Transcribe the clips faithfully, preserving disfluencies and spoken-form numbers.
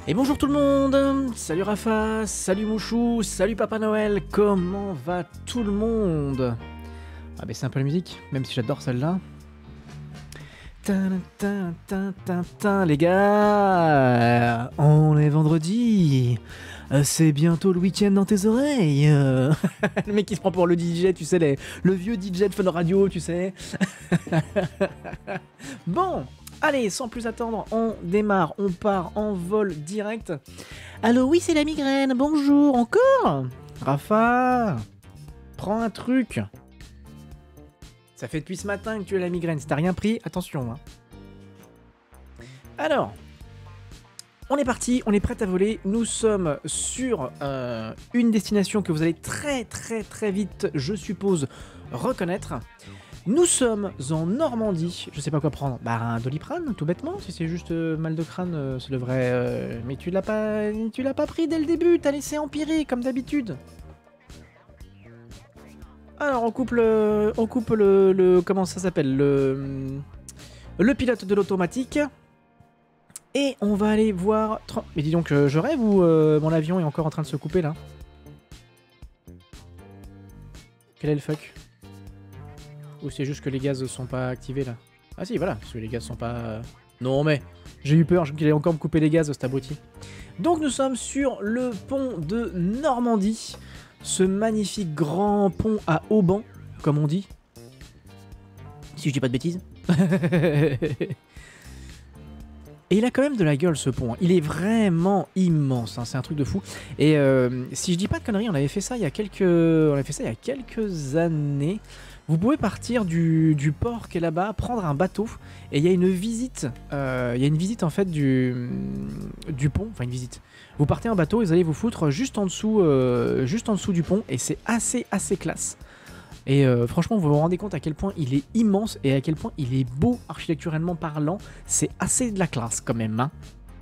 Et bonjour tout le monde, salut Rafa, salut Mouchou, salut Papa Noël, comment va tout le monde? Ah bah c'est un peu la musique, même si j'adore celle-là. Les gars, on est vendredi, c'est bientôt le week-end dans tes oreilles. Le mec qui se prend pour le D J, tu sais, les, le vieux D J de Fun Radio, tu sais. Bon, allez, sans plus attendre, on démarre, on part en vol direct. Allô, oui, c'est la migraine, bonjour, encore Rafa, prends un truc. Ça fait depuis ce matin que tu as la migraine, si t'as rien pris, attention. Hein. Alors, on est parti, on est prêt à voler. Nous sommes sur euh, une destination que vous allez très très très vite, je suppose, reconnaître. Nous sommes en Normandie, je sais pas quoi prendre. Bah un Doliprane, tout bêtement, si c'est juste euh, mal de crâne, euh, ça devrait... Euh... Mais tu l'as pas, tu l'as pas pris dès le début, t'as laissé empirer, comme d'habitude. Alors on coupe le, on coupe le, le comment ça s'appelle, le, le pilote de l'automatique. Et on va aller voir... Mais dis donc, je rêve ou euh, mon avion est encore en train de se couper là? Quel est le fuck? Ou c'est juste que les gaz sont pas activés là? Ah si, voilà, parce que les gaz sont pas... Non mais, j'ai eu peur qu'il allait encore me couper les gaz, cet abruti. Donc nous sommes sur le pont de Normandie. Ce magnifique grand pont à haubans, comme on dit. Si je dis pas de bêtises. Et il a quand même de la gueule ce pont. Il est vraiment immense. Hein. C'est un truc de fou. Et euh, si je dis pas de conneries, on avait fait ça il y a quelques, on avait fait ça il y a quelques années. Vous pouvez partir du, du port qui est là-bas, prendre un bateau, et il y a une visite. Euh, il y a une visite en fait du, du pont. Enfin une visite. Vous partez en bateau et vous allez vous foutre juste en dessous, euh, juste en dessous du pont, et c'est assez assez classe. Et euh, franchement, vous vous rendez compte à quel point il est immense et à quel point il est beau architecturellement parlant. C'est assez de la classe quand même. Hein.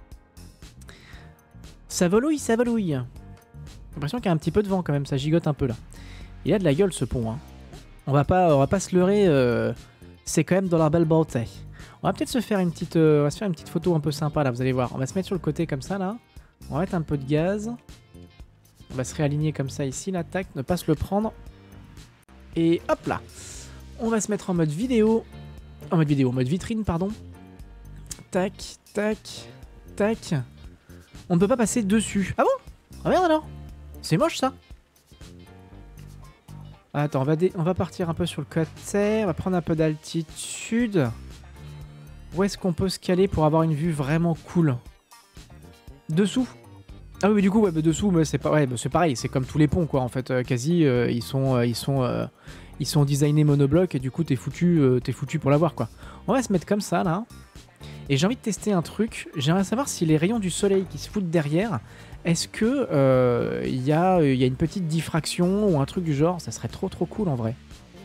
Ça volouille, ça volouille. J'ai l'impression qu'il y a un petit peu de vent quand même, ça gigote un peu là. Il a de la gueule ce pont. Hein. On va pas, on va pas se leurrer. Euh, c'est quand même dans la belle beauté. On va peut-être se faire une petite, euh, on va se faire une petite photo un peu sympa là. Vous allez voir. On va se mettre sur le côté comme ça là. On va mettre un peu de gaz. On va se réaligner comme ça ici là. Tac, ne pas se le prendre. Et hop là, on va se mettre en mode vidéo, en mode vidéo, en mode vitrine, pardon. Tac, tac, tac. On ne peut pas passer dessus. Ah bon? Ah merde alors. C'est moche ça. Attends, on va, on va partir un peu sur le côté, on va prendre un peu d'altitude. Où est-ce qu'on peut se caler pour avoir une vue vraiment cool? Dessous? Ah oui, mais du coup, ouais, bah, dessous, bah, c'est pas, ouais, bah, c'est pareil, c'est comme tous les ponts, quoi, en fait, euh, quasi, euh, ils sont, euh, ils sont, euh, ils sont designés monobloc et du coup, t'es foutu, euh, t'es foutu pour l'avoir, quoi. On va se mettre comme ça, là. Et j'ai envie de tester un truc. J'aimerais savoir si les rayons du soleil qui se foutent derrière, est-ce que euh, il y a, il y a une petite diffraction ou un truc du genre. Ça serait trop, trop cool, en vrai.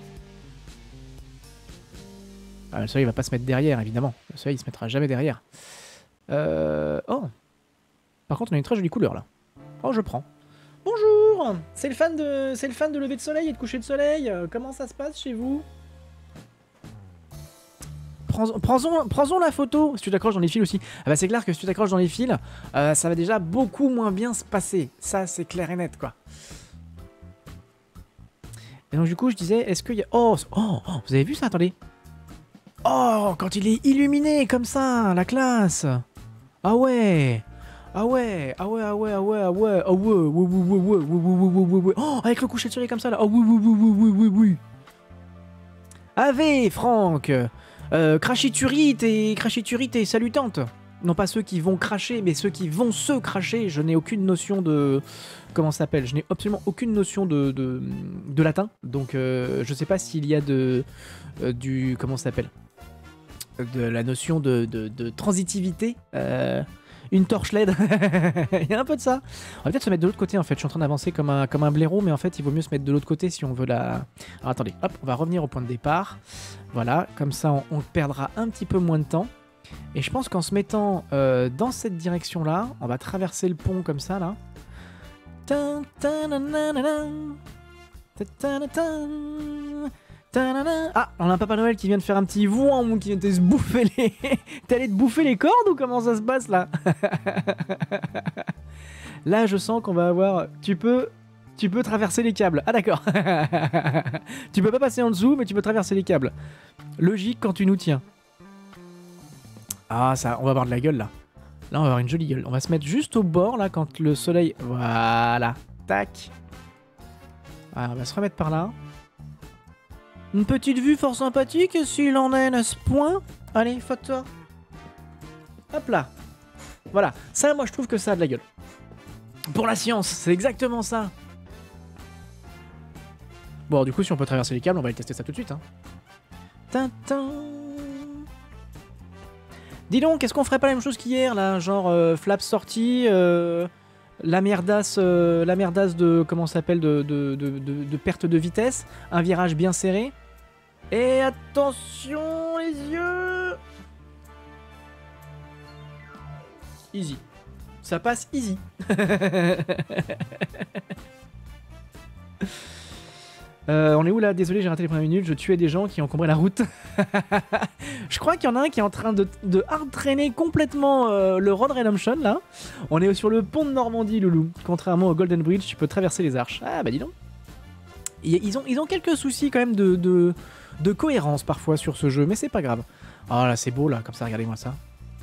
Ah, le soleil va pas se mettre derrière, évidemment. Le soleil, il se mettra jamais derrière. Euh... Oh. Par contre, on a une très jolie couleur là. Oh, je prends. Bonjour. C'est le fan de, c'est le fan de lever de soleil et de coucher de soleil. Euh, comment ça se passe chez vous? Prends-en, prends-en, prends-en la photo. Si tu t'accroches dans les fils aussi. Ah bah c'est clair que si tu t'accroches dans les fils, euh, ça va déjà beaucoup moins bien se passer. Ça, c'est clair et net, quoi. Et donc du coup, je disais, est-ce qu'il y a... Oh, oh, oh, vous avez vu ça? Attendez. Oh, quand il est illuminé comme ça, la classe. Ah ouais. Ah ouais, ah ouais, ah ouais, ah ouais, ah ouais, ah ouais, ouais, ouais, ouais, ouais, ouais, ouais, ouais, ouais, ouais. Oh, avec le coucher de soleil comme ça là. Oh oui, oui, oui, oui, oui, oui, oui. Ave, Franck. Euh, crachiturite et crachiturite et salutante. Non pas ceux qui vont cracher, mais ceux qui vont se cracher. Je n'ai aucune notion de... Comment ça s'appelle? Je n'ai absolument aucune notion de, de, de latin. Donc euh, je sais pas s'il y a de... Euh, du... Comment ça s'appelle? De la notion de, de, de transitivité. Euh... Une torche L E D, il y a un peu de ça. On va peut-être se mettre de l'autre côté en fait. Je suis en train d'avancer comme un, comme un blaireau, mais en fait il vaut mieux se mettre de l'autre côté si on veut la... Alors attendez, hop, on va revenir au point de départ. Voilà, comme ça on, on perdra un petit peu moins de temps. Et je pense qu'en se mettant euh, dans cette direction-là, on va traverser le pont comme ça là. Ta-da-da. Ah, on a un Papa Noël qui vient de faire un petit vouan, qui vient de se bouffer les... T'es allé te bouffer les cordes ou comment ça se passe là? Là, je sens qu'on va avoir... Tu peux... Tu peux traverser les câbles. Ah d'accord. Tu peux pas passer en dessous, mais tu peux traverser les câbles. Logique quand tu nous tiens. Ah, ça, on va avoir de la gueule là. Là, on va avoir une jolie gueule. On va se mettre juste au bord là quand le soleil... Voilà. Tac. Ah, on va se remettre par là. Une petite vue fort sympathique s'il en est à ce point. Allez, photo. Hop là. Voilà. Ça, moi, je trouve que ça a de la gueule. Pour la science, c'est exactement ça. Bon, du coup, si on peut traverser les câbles, on va aller tester ça tout de suite. Hein. Tintin. Dis donc, est-ce qu'on ferait pas la même chose qu'hier, là? Genre, euh, flaps sortie, euh, la merdasse, euh, la merdasse de... Comment ça s'appelle de, de, de, de, de perte de vitesse. Un virage bien serré. Et attention, les yeux. Easy. Ça passe easy. Euh, on est où là? Désolé, j'ai raté les premières minutes. Je tuais des gens qui encombraient la route. Je crois qu'il y en a un qui est en train de, de hard traîner complètement euh, le Road Redemption là. On est sur le pont de Normandie, Loulou. Contrairement au Golden Bridge, tu peux traverser les arches. Ah bah dis donc. Ils ont, ils ont quelques soucis quand même de, de, de cohérence parfois sur ce jeu, mais c'est pas grave. Oh là, c'est beau là, comme ça, regardez-moi ça.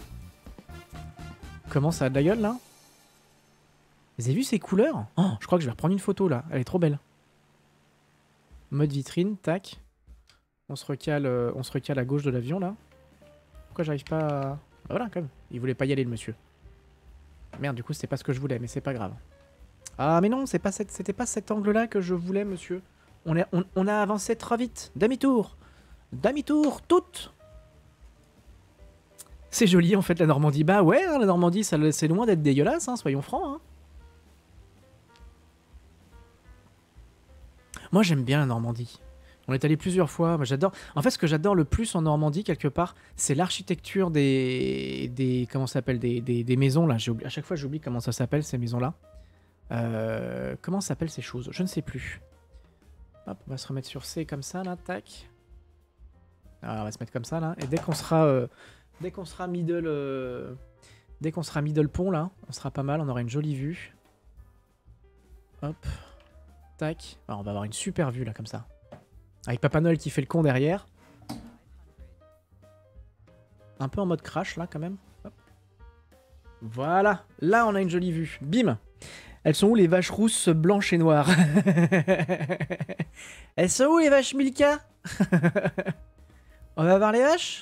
Comment ça a de la gueule là? Vous avez vu ces couleurs? Oh, je crois que je vais reprendre une photo là. Elle est trop belle. Mode vitrine, tac. On se recale, euh, on se recale à gauche de l'avion là. Pourquoi j'arrive pas à... Ah, voilà, comme. Il voulait pas y aller le monsieur. Merde, du coup c'était pas ce que je voulais, mais c'est pas grave. Ah mais non, c'est pas cette... c'était pas cet angle là que je voulais, monsieur. On, est... on... on a avancé trop vite. Demi-tour. Demi-tour, toute. C'est joli en fait la Normandie. Bah ouais, hein, la Normandie, ça... c'est loin d'être dégueulasse, hein, soyons francs. Hein. Moi j'aime bien la Normandie. On est allé plusieurs fois. Moi j'adore. En fait, ce que j'adore le plus en Normandie quelque part, c'est l'architecture des, des, comment ça s'appelle, des, des, des maisons là. Oublié... À chaque fois, j'oublie comment ça s'appelle ces maisons là. Euh... Comment s'appellent ces choses? Je ne sais plus. Hop, on va se remettre sur C comme ça là, tac. Alors, on va se mettre comme ça là. Et dès qu'on sera, euh... dès qu'on sera middle, euh... dès qu'on sera middle pont là, on sera pas mal. On aura une jolie vue. Hop. Tac. Alors, on va avoir une super vue là comme ça. Avec Papa Noël qui fait le con derrière. Un peu en mode crash là quand même. Hop. Voilà. Là on a une jolie vue. Bim. Elles sont où les vaches rousses blanches et noires? Elles sont où les vaches Milka? On va voir les vaches?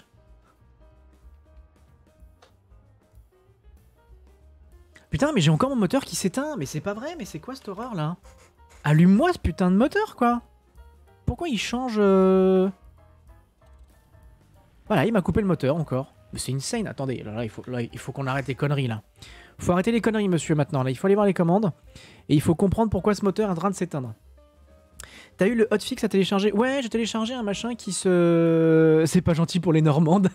Putain mais j'ai encore mon moteur qui s'éteint. Mais c'est pas vrai, mais c'est quoi cette horreur là? Allume-moi ce putain de moteur quoi. Pourquoi il change euh... Voilà, il m'a coupé le moteur encore. Mais c'est insane, attendez, là, là, il faut, là, il faut qu'on arrête les conneries là. Il faut arrêter les conneries monsieur maintenant, là il faut aller voir les commandes. Et il faut comprendre pourquoi ce moteur est en train de s'éteindre. T'as eu le hotfix à télécharger? Ouais, j'ai téléchargé un machin qui se... C'est pas gentil pour les Normandes.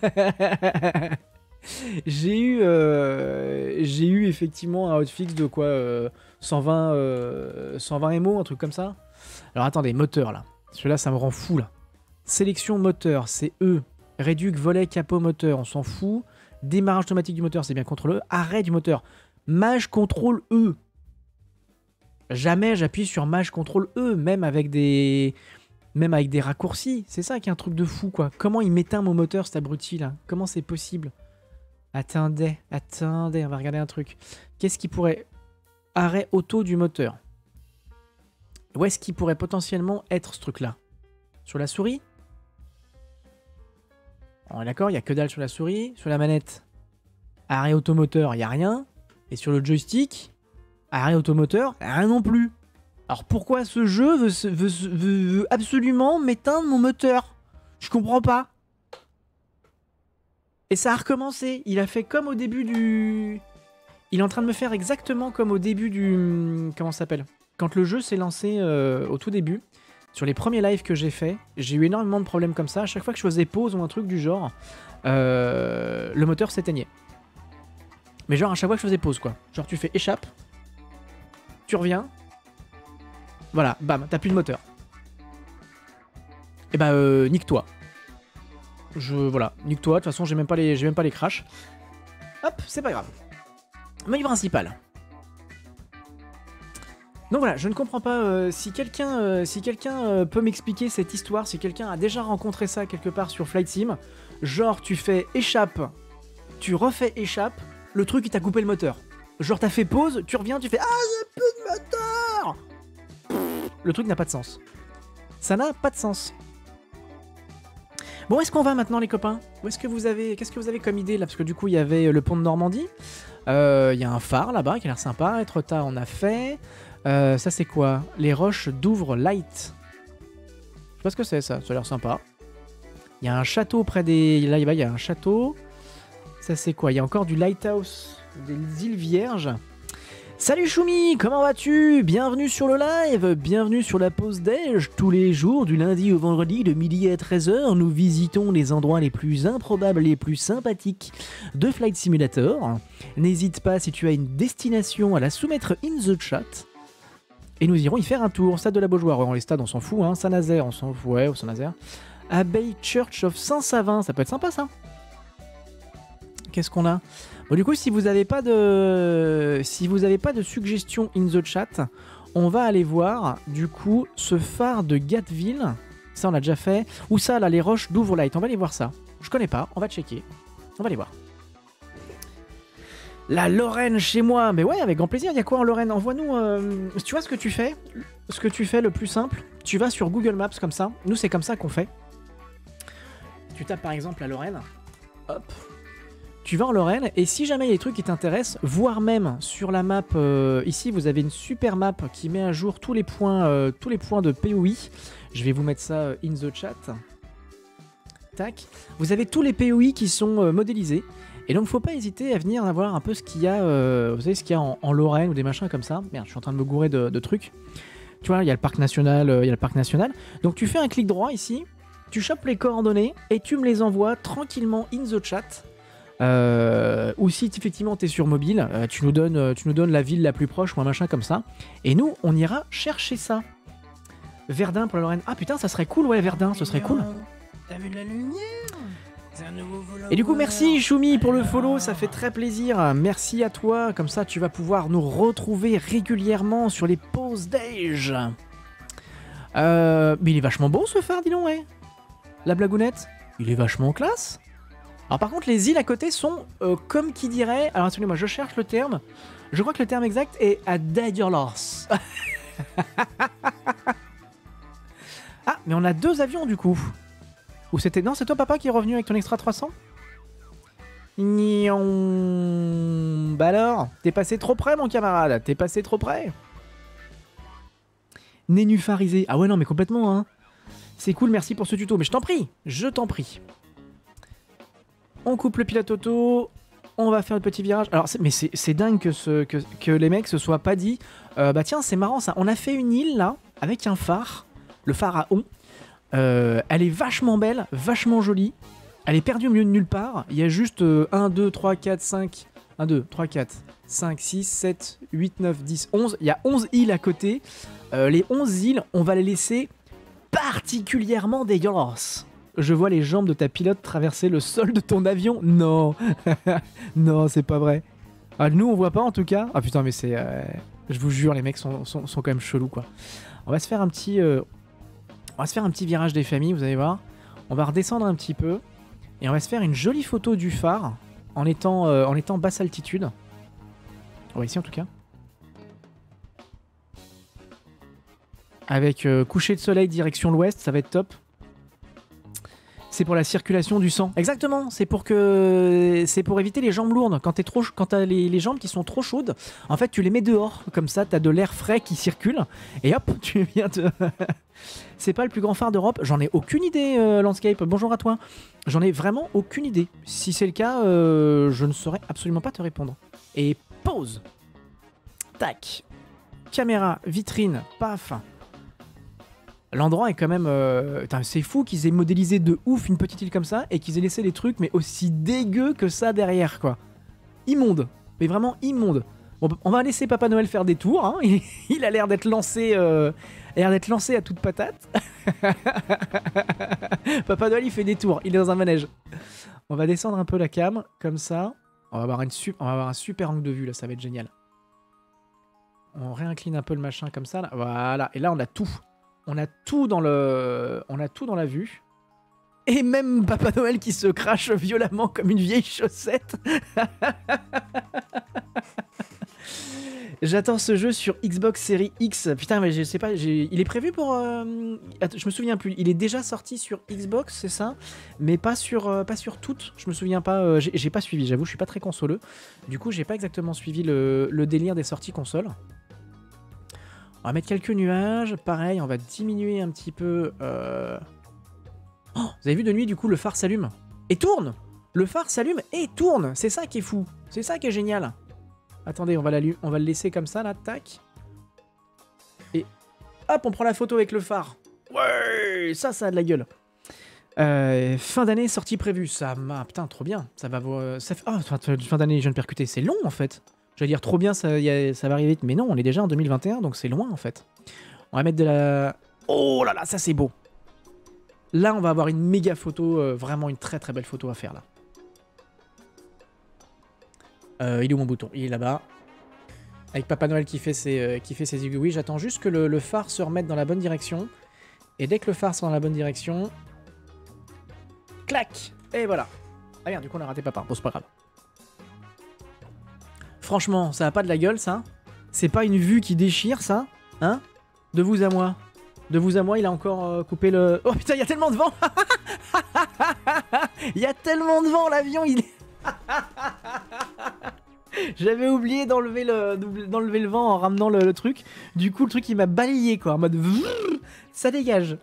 J'ai eu, euh... j'ai eu effectivement un hotfix de quoi euh, cent vingt, euh, cent vingt M O, un truc comme ça. Alors attendez, moteur là. Celui-là, ça me rend fou, là. Sélection moteur, c'est E. Réduc, volet, capot, moteur, on s'en fout. Démarrage automatique du moteur, c'est bien contrôle E. Arrêt du moteur. Maj, contrôle E. Jamais j'appuie sur Maj, contrôle E, même avec des... Même avec des raccourcis. C'est ça qui est un truc de fou, quoi. Comment il m'éteint mon moteur, cet abruti, là? Comment c'est possible? Attendez, attendez, on va regarder un truc. Qu'est-ce qui pourrait... Arrêt auto du moteur. Où est-ce qu'il pourrait potentiellement être ce truc-là? Sur la souris? On est d'accord, il n'y a que dalle sur la souris. Sur la manette, arrêt automoteur, il n'y a rien. Et sur le joystick, arrêt automoteur, rien non plus. Alors pourquoi ce jeu veut, veut, veut, veut absolument m'éteindre mon moteur? Je comprends pas. Et ça a recommencé. Il a fait comme au début du... Il est en train de me faire exactement comme au début du... Comment ça s'appelle? Quand le jeu s'est lancé euh, au tout début, sur les premiers lives que j'ai fait, j'ai eu énormément de problèmes comme ça. À chaque fois que je faisais pause ou un truc du genre, euh, le moteur s'éteignait. Mais genre à chaque fois que je faisais pause quoi. Genre tu fais échappe, tu reviens, voilà, bam, t'as plus de moteur. Et bah, euh, nique-toi. Je... Voilà, nique-toi. De toute façon, j'ai même pas les, j'ai même pas les crashs. Hop, c'est pas grave. Menu principal. Donc voilà, je ne comprends pas euh, si quelqu'un euh, si quelqu'un euh, peut m'expliquer cette histoire, si quelqu'un a déjà rencontré ça quelque part sur Flight Sim. Genre, tu fais échappe, tu refais échappe, le truc il t'a coupé le moteur. Genre, t'as fait pause, tu reviens, tu fais ah, j'ai plus de moteur. Pff, le truc n'a pas de sens. Ça n'a pas de sens. Bon, est-ce qu'on va maintenant, les copains? Où est-ce que vous avez, qu'est-ce que vous avez comme idée là? Parce que du coup, il y avait le pont de Normandie. Il euh, y a un phare là-bas qui a l'air sympa. Etretat, on a fait. Euh, ça, c'est quoi? Les roches d'Ouvre Light. Je sais pas ce que c'est, ça. Ça a l'air sympa. Il y a un château près des... Là, il y a un château. Ça, c'est quoi? Il y a encore du lighthouse des îles Vierges. Salut Choumi, comment vas-tu? Bienvenue sur le live, bienvenue sur la pause déj. Tous les jours, du lundi au vendredi, de midi à treize heures, nous visitons les endroits les plus improbables, les plus sympathiques de Flight Simulator. N'hésite pas, si tu as une destination, à la soumettre in the chat. Et nous irons y faire un tour. Stade de la Beaujoire, ouais, les stades, on s'en fout. Hein. Saint-Nazaire, on s'en fout. Ouais, au Saint-Nazaire. Abbey Church of Saint-Savin, ça peut être sympa ça. Qu'est-ce qu'on a? Bon, du coup, si vous n'avez pas de, si vous n'avez pas de suggestions in the chat, on va aller voir du coup ce phare de Gatville. Ça, on l'a déjà fait. Ou ça, là, les roches d'Overlight. On va aller voir ça. Je connais pas. On va checker. On va aller voir. La Lorraine chez moi. Mais ouais, avec grand plaisir. Il y a quoi en Lorraine? Envoie-nous. Euh... Tu vois ce que tu fais? Ce que tu fais le plus simple. Tu vas sur Google Maps comme ça. Nous, c'est comme ça qu'on fait. Tu tapes par exemple la Lorraine. Hop. Tu vas en Lorraine, et si jamais il y a des trucs qui t'intéressent, voire même sur la map, euh, ici vous avez une super map qui met à jour tous les points, euh, tous les points de P O I. Je vais vous mettre ça euh, in the chat. Tac. Vous avez tous les P O I qui sont euh, modélisés, et donc faut pas hésiter à venir voir un peu ce qu'il y a, euh, vous savez ce qu'il y a en, en Lorraine ou des machins comme ça. Merde, je suis en train de me gourer de, de trucs. Tu vois, il y a le parc national, euh, il y a le parc national. Donc tu fais un clic droit ici, tu chopes les coordonnées, et tu me les envoies tranquillement in the chat. Euh, ou si effectivement tu es sur mobile, euh, tu, nous donnes, euh, tu nous donnes la ville la plus proche ou un machin comme ça. Et nous, on ira chercher ça. Verdun pour la Lorraine. Ah putain, ça serait cool, ouais, Verdun, ce serait cool. T'as vu de la lumière? C'est un nouveau follower. Et du coup, merci Choumi pour le follow, ça fait très plaisir. Merci à toi, comme ça tu vas pouvoir nous retrouver régulièrement sur les pauses déj. Euh, mais il est vachement beau ce phare, dis donc, ouais. La blagounette, il est vachement classe. Alors par contre, les îles à côté sont euh, comme qui dirait... Alors attendez-moi, je cherche le terme. Je crois que le terme exact est à Daedalus. Ah, mais on a deux avions du coup. Ou c'était... Non, c'est toi papa qui est revenu avec ton extra trois cents? Nion... Bah alors, t'es passé trop près mon camarade, t'es passé trop près. Nénufarisé. Ah ouais non mais complètement hein. C'est cool, merci pour ce tuto. Mais je t'en prie, je t'en prie. On coupe le pilote auto, on va faire le petit virage. Alors, mais c'est dingue que, ce, que, que les mecs se soient pas dit euh, bah tiens, c'est marrant ça. On a fait une île là, avec un phare, le phare à On. Euh, elle est vachement belle, vachement jolie. Elle est perdue au milieu de nulle part. Il y a juste euh, un, deux, trois, quatre, cinq. un, deux, trois, quatre, cinq, six, sept, huit, neuf, dix, onze. Il y a onze îles à côté. Euh, les onze îles, on va les laisser particulièrement dégueulasses. Je vois les jambes de ta pilote traverser le sol de ton avion. Non. Non, c'est pas vrai. Ah, nous, on voit pas en tout cas. Ah putain, mais c'est... Euh... Je vous jure, les mecs sont, sont, sont quand même chelous, quoi. On va se faire un petit... Euh... On va se faire un petit virage des familles, vous allez voir. On va redescendre un petit peu. Et on va se faire une jolie photo du phare en étant, euh, en étant basse altitude. Ouais, ici en tout cas. Avec euh, coucher de soleil direction l'ouest, ça va être top. C'est pour la circulation du sang. Exactement, c'est pour que c'est pour éviter les jambes lourdes. Quand t'es trop, quand t'as les, les jambes qui sont trop chaudes, en fait tu les mets dehors. Comme ça, t'as de l'air frais qui circule. Et hop, tu viens de... C'est pas le plus grand phare d'Europe. J'en ai aucune idée, euh, Landscape. Bonjour à toi. J'en ai vraiment aucune idée. Si c'est le cas, euh, je ne saurais absolument pas te répondre. Et pause. Tac. Caméra, vitrine, paf. L'endroit est quand même... Euh... C'est fou qu'ils aient modélisé de ouf une petite île comme ça et qu'ils aient laissé les trucs mais aussi dégueux que ça derrière, quoi. Immonde. Mais vraiment immonde. Bon, on va laisser Papa Noël faire des tours. Hein. Il, il a l'air d'être lancé, euh, a l'air d'être lancé à toute patate. Papa Noël, il fait des tours. Il est dans un manège. On va descendre un peu la cam, comme ça. On va avoir, une su on va avoir un super angle de vue, là. Ça va être génial. On réincline un peu le machin comme ça. Là. Voilà. Et là, on a tout. On a tout dans le... On a tout dans la vue. Et même Papa Noël qui se crache violemment comme une vieille chaussette. J'attends ce jeu sur Xbox Series X. Putain, mais je sais pas, il est prévu pour... Euh... Attends, je me souviens plus. Il est déjà sorti sur Xbox, c'est ça? Mais pas sur, euh, pas sur toutes. Je me souviens pas. Euh, j'ai pas suivi, j'avoue, je suis pas très consoleux. Du coup, j'ai pas exactement suivi le, le délire des sorties consoles. On va mettre quelques nuages. Pareil, on va diminuer un petit peu... Euh... Oh, vous avez vu de nuit, du coup, le phare s'allume. Et tourne! Le phare s'allume et tourne! C'est ça qui est fou. C'est ça qui est génial. Attendez, on va, on va le laisser comme ça, là, tac. Et hop, on prend la photo avec le phare. Ouais, ça, ça a de la gueule. Euh, fin d'année, sortie prévue. Ça m'a... Putain, trop bien. Ça va... Ça fait... Oh, fin d'année, je viens de percuter. C'est long, en fait. J'allais dire trop bien, ça, y a... ça va arriver vite. Mais non, on est déjà en deux mille vingt et un, donc c'est loin, en fait. On va mettre de la... Oh là là, ça, c'est beau. Là, on va avoir une méga photo. Euh, vraiment une très, très belle photo à faire, là. Euh, il est où mon bouton? Il est là-bas. Avec Papa Noël qui fait ses, euh, qui fait ses aiguilles. J'attends juste que le, le phare se remette dans la bonne direction. Et dès que le phare sera dans la bonne direction... Clac! Et voilà. Ah merde, du coup on a raté Papa. Bon, c'est pas grave. Franchement, ça a pas de la gueule, ça. C'est pas une vue qui déchire, ça. Hein? De vous à moi. De vous à moi, il a encore euh, coupé le... Oh putain, il y a tellement de vent. Il y a tellement de vent, l'avion, il est... J'avais oublié d'enlever le, d'enlever le vent en ramenant le, le truc. Du coup, le truc, il m'a balayé, quoi. En mode... Ça dégage.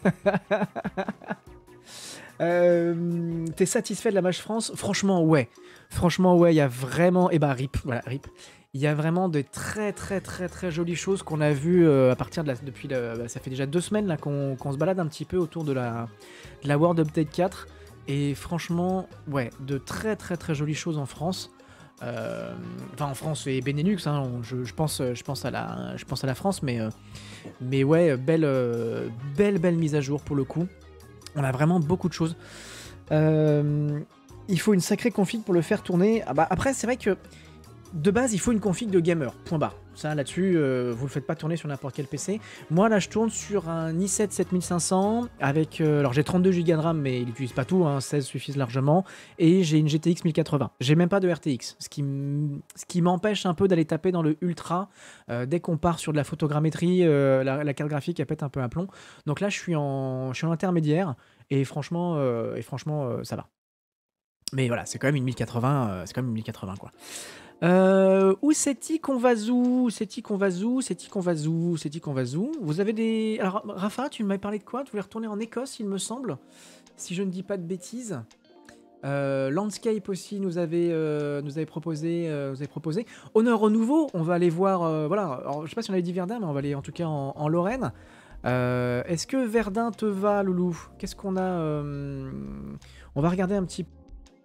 euh, T'es satisfait de la match France? Franchement, ouais. Franchement, ouais, il y a vraiment... Et bah, rip. Voilà, rip. Il y a vraiment de très, très, très, très jolies choses qu'on a vues euh, à partir de la... Depuis la, bah, ça fait déjà deux semaines, là, qu'on qu'on se balade un petit peu autour de la, de la World Update quatre. Et franchement, ouais, de très, très, très jolies choses en France. Euh, enfin en France et Benelux, hein, je, je, pense, je, pense à la, je pense à la France, mais, euh, mais ouais, belle, euh, belle, belle mise à jour pour le coup. On a vraiment beaucoup de choses. Euh, il faut une sacrée config pour le faire tourner. Ah bah, après, c'est vrai que de base, il faut une config de gamer, point barre. Ça, là-dessus, euh, vous le faites pas tourner sur n'importe quel P C. Moi, là, je tourne sur un i sept sept mille cinq cents avec... Euh, alors, j'ai trente-deux giga de RAM, mais il n'utilise pas tout, hein, seize suffisent largement. Et j'ai une G T X mille quatre-vingts. J'ai même pas de R T X, ce qui m'empêche un peu d'aller taper dans le ultra. Euh, dès qu'on part sur de la photogrammétrie, euh, la, la carte graphique, elle pète un peu un plomb. Donc là, je suis en, je suis en intermédiaire. Et franchement, euh, et franchement euh, ça va. Mais voilà, c'est quand même une mille quatre-vingts, euh, c'est quand même une mille quatre-vingts, quoi. Euh, où c'est-il qu'on va zou? C'est-il qu'on va zou? C'est-il qu'on va zou? C'est-il qu'on va zou? Vous avez des... Alors, Rafa, tu m'avais parlé de quoi? Tu voulais retourner en Écosse, il me semble, si je ne dis pas de bêtises. Euh, Landscape aussi nous avait, euh, nous avait proposé, euh, nous avait proposé. Honneur au nouveau, on va aller voir... Euh, voilà, alors, je sais pas si on avait dit Verdun, mais on va aller en tout cas en, en Lorraine. Euh, Est-ce que Verdun te va, Loulou? Qu'est-ce qu'on a euh... On va regarder un petit peu.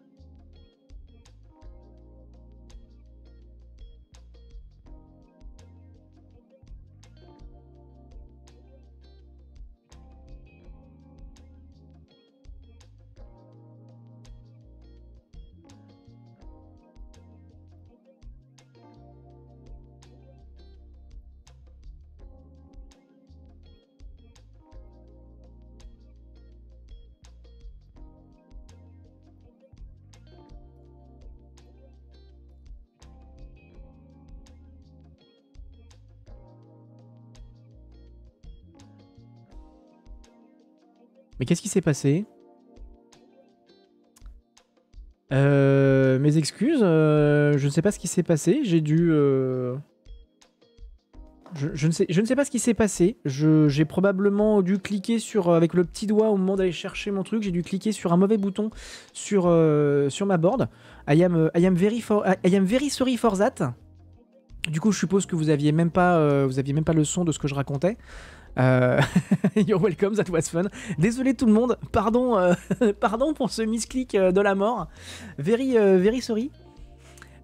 Mais qu'est-ce qui s'est passé? euh, Mes excuses, euh, je ne sais pas ce qui s'est passé. J'ai dû... Euh... Je, je, ne sais, je ne sais pas ce qui s'est passé. J'ai probablement dû cliquer sur... Avec le petit doigt au moment d'aller chercher mon truc, j'ai dû cliquer sur un mauvais bouton sur, euh, sur ma board. I am, I am very for, I am very sorry for that. Du coup, je suppose que vous aviez même pas, euh, vous aviez même pas le son de ce que je racontais. Euh... You're welcome, that was fun. Désolé tout le monde, pardon, euh... pardon pour ce misclick de la mort. Very, euh, very sorry.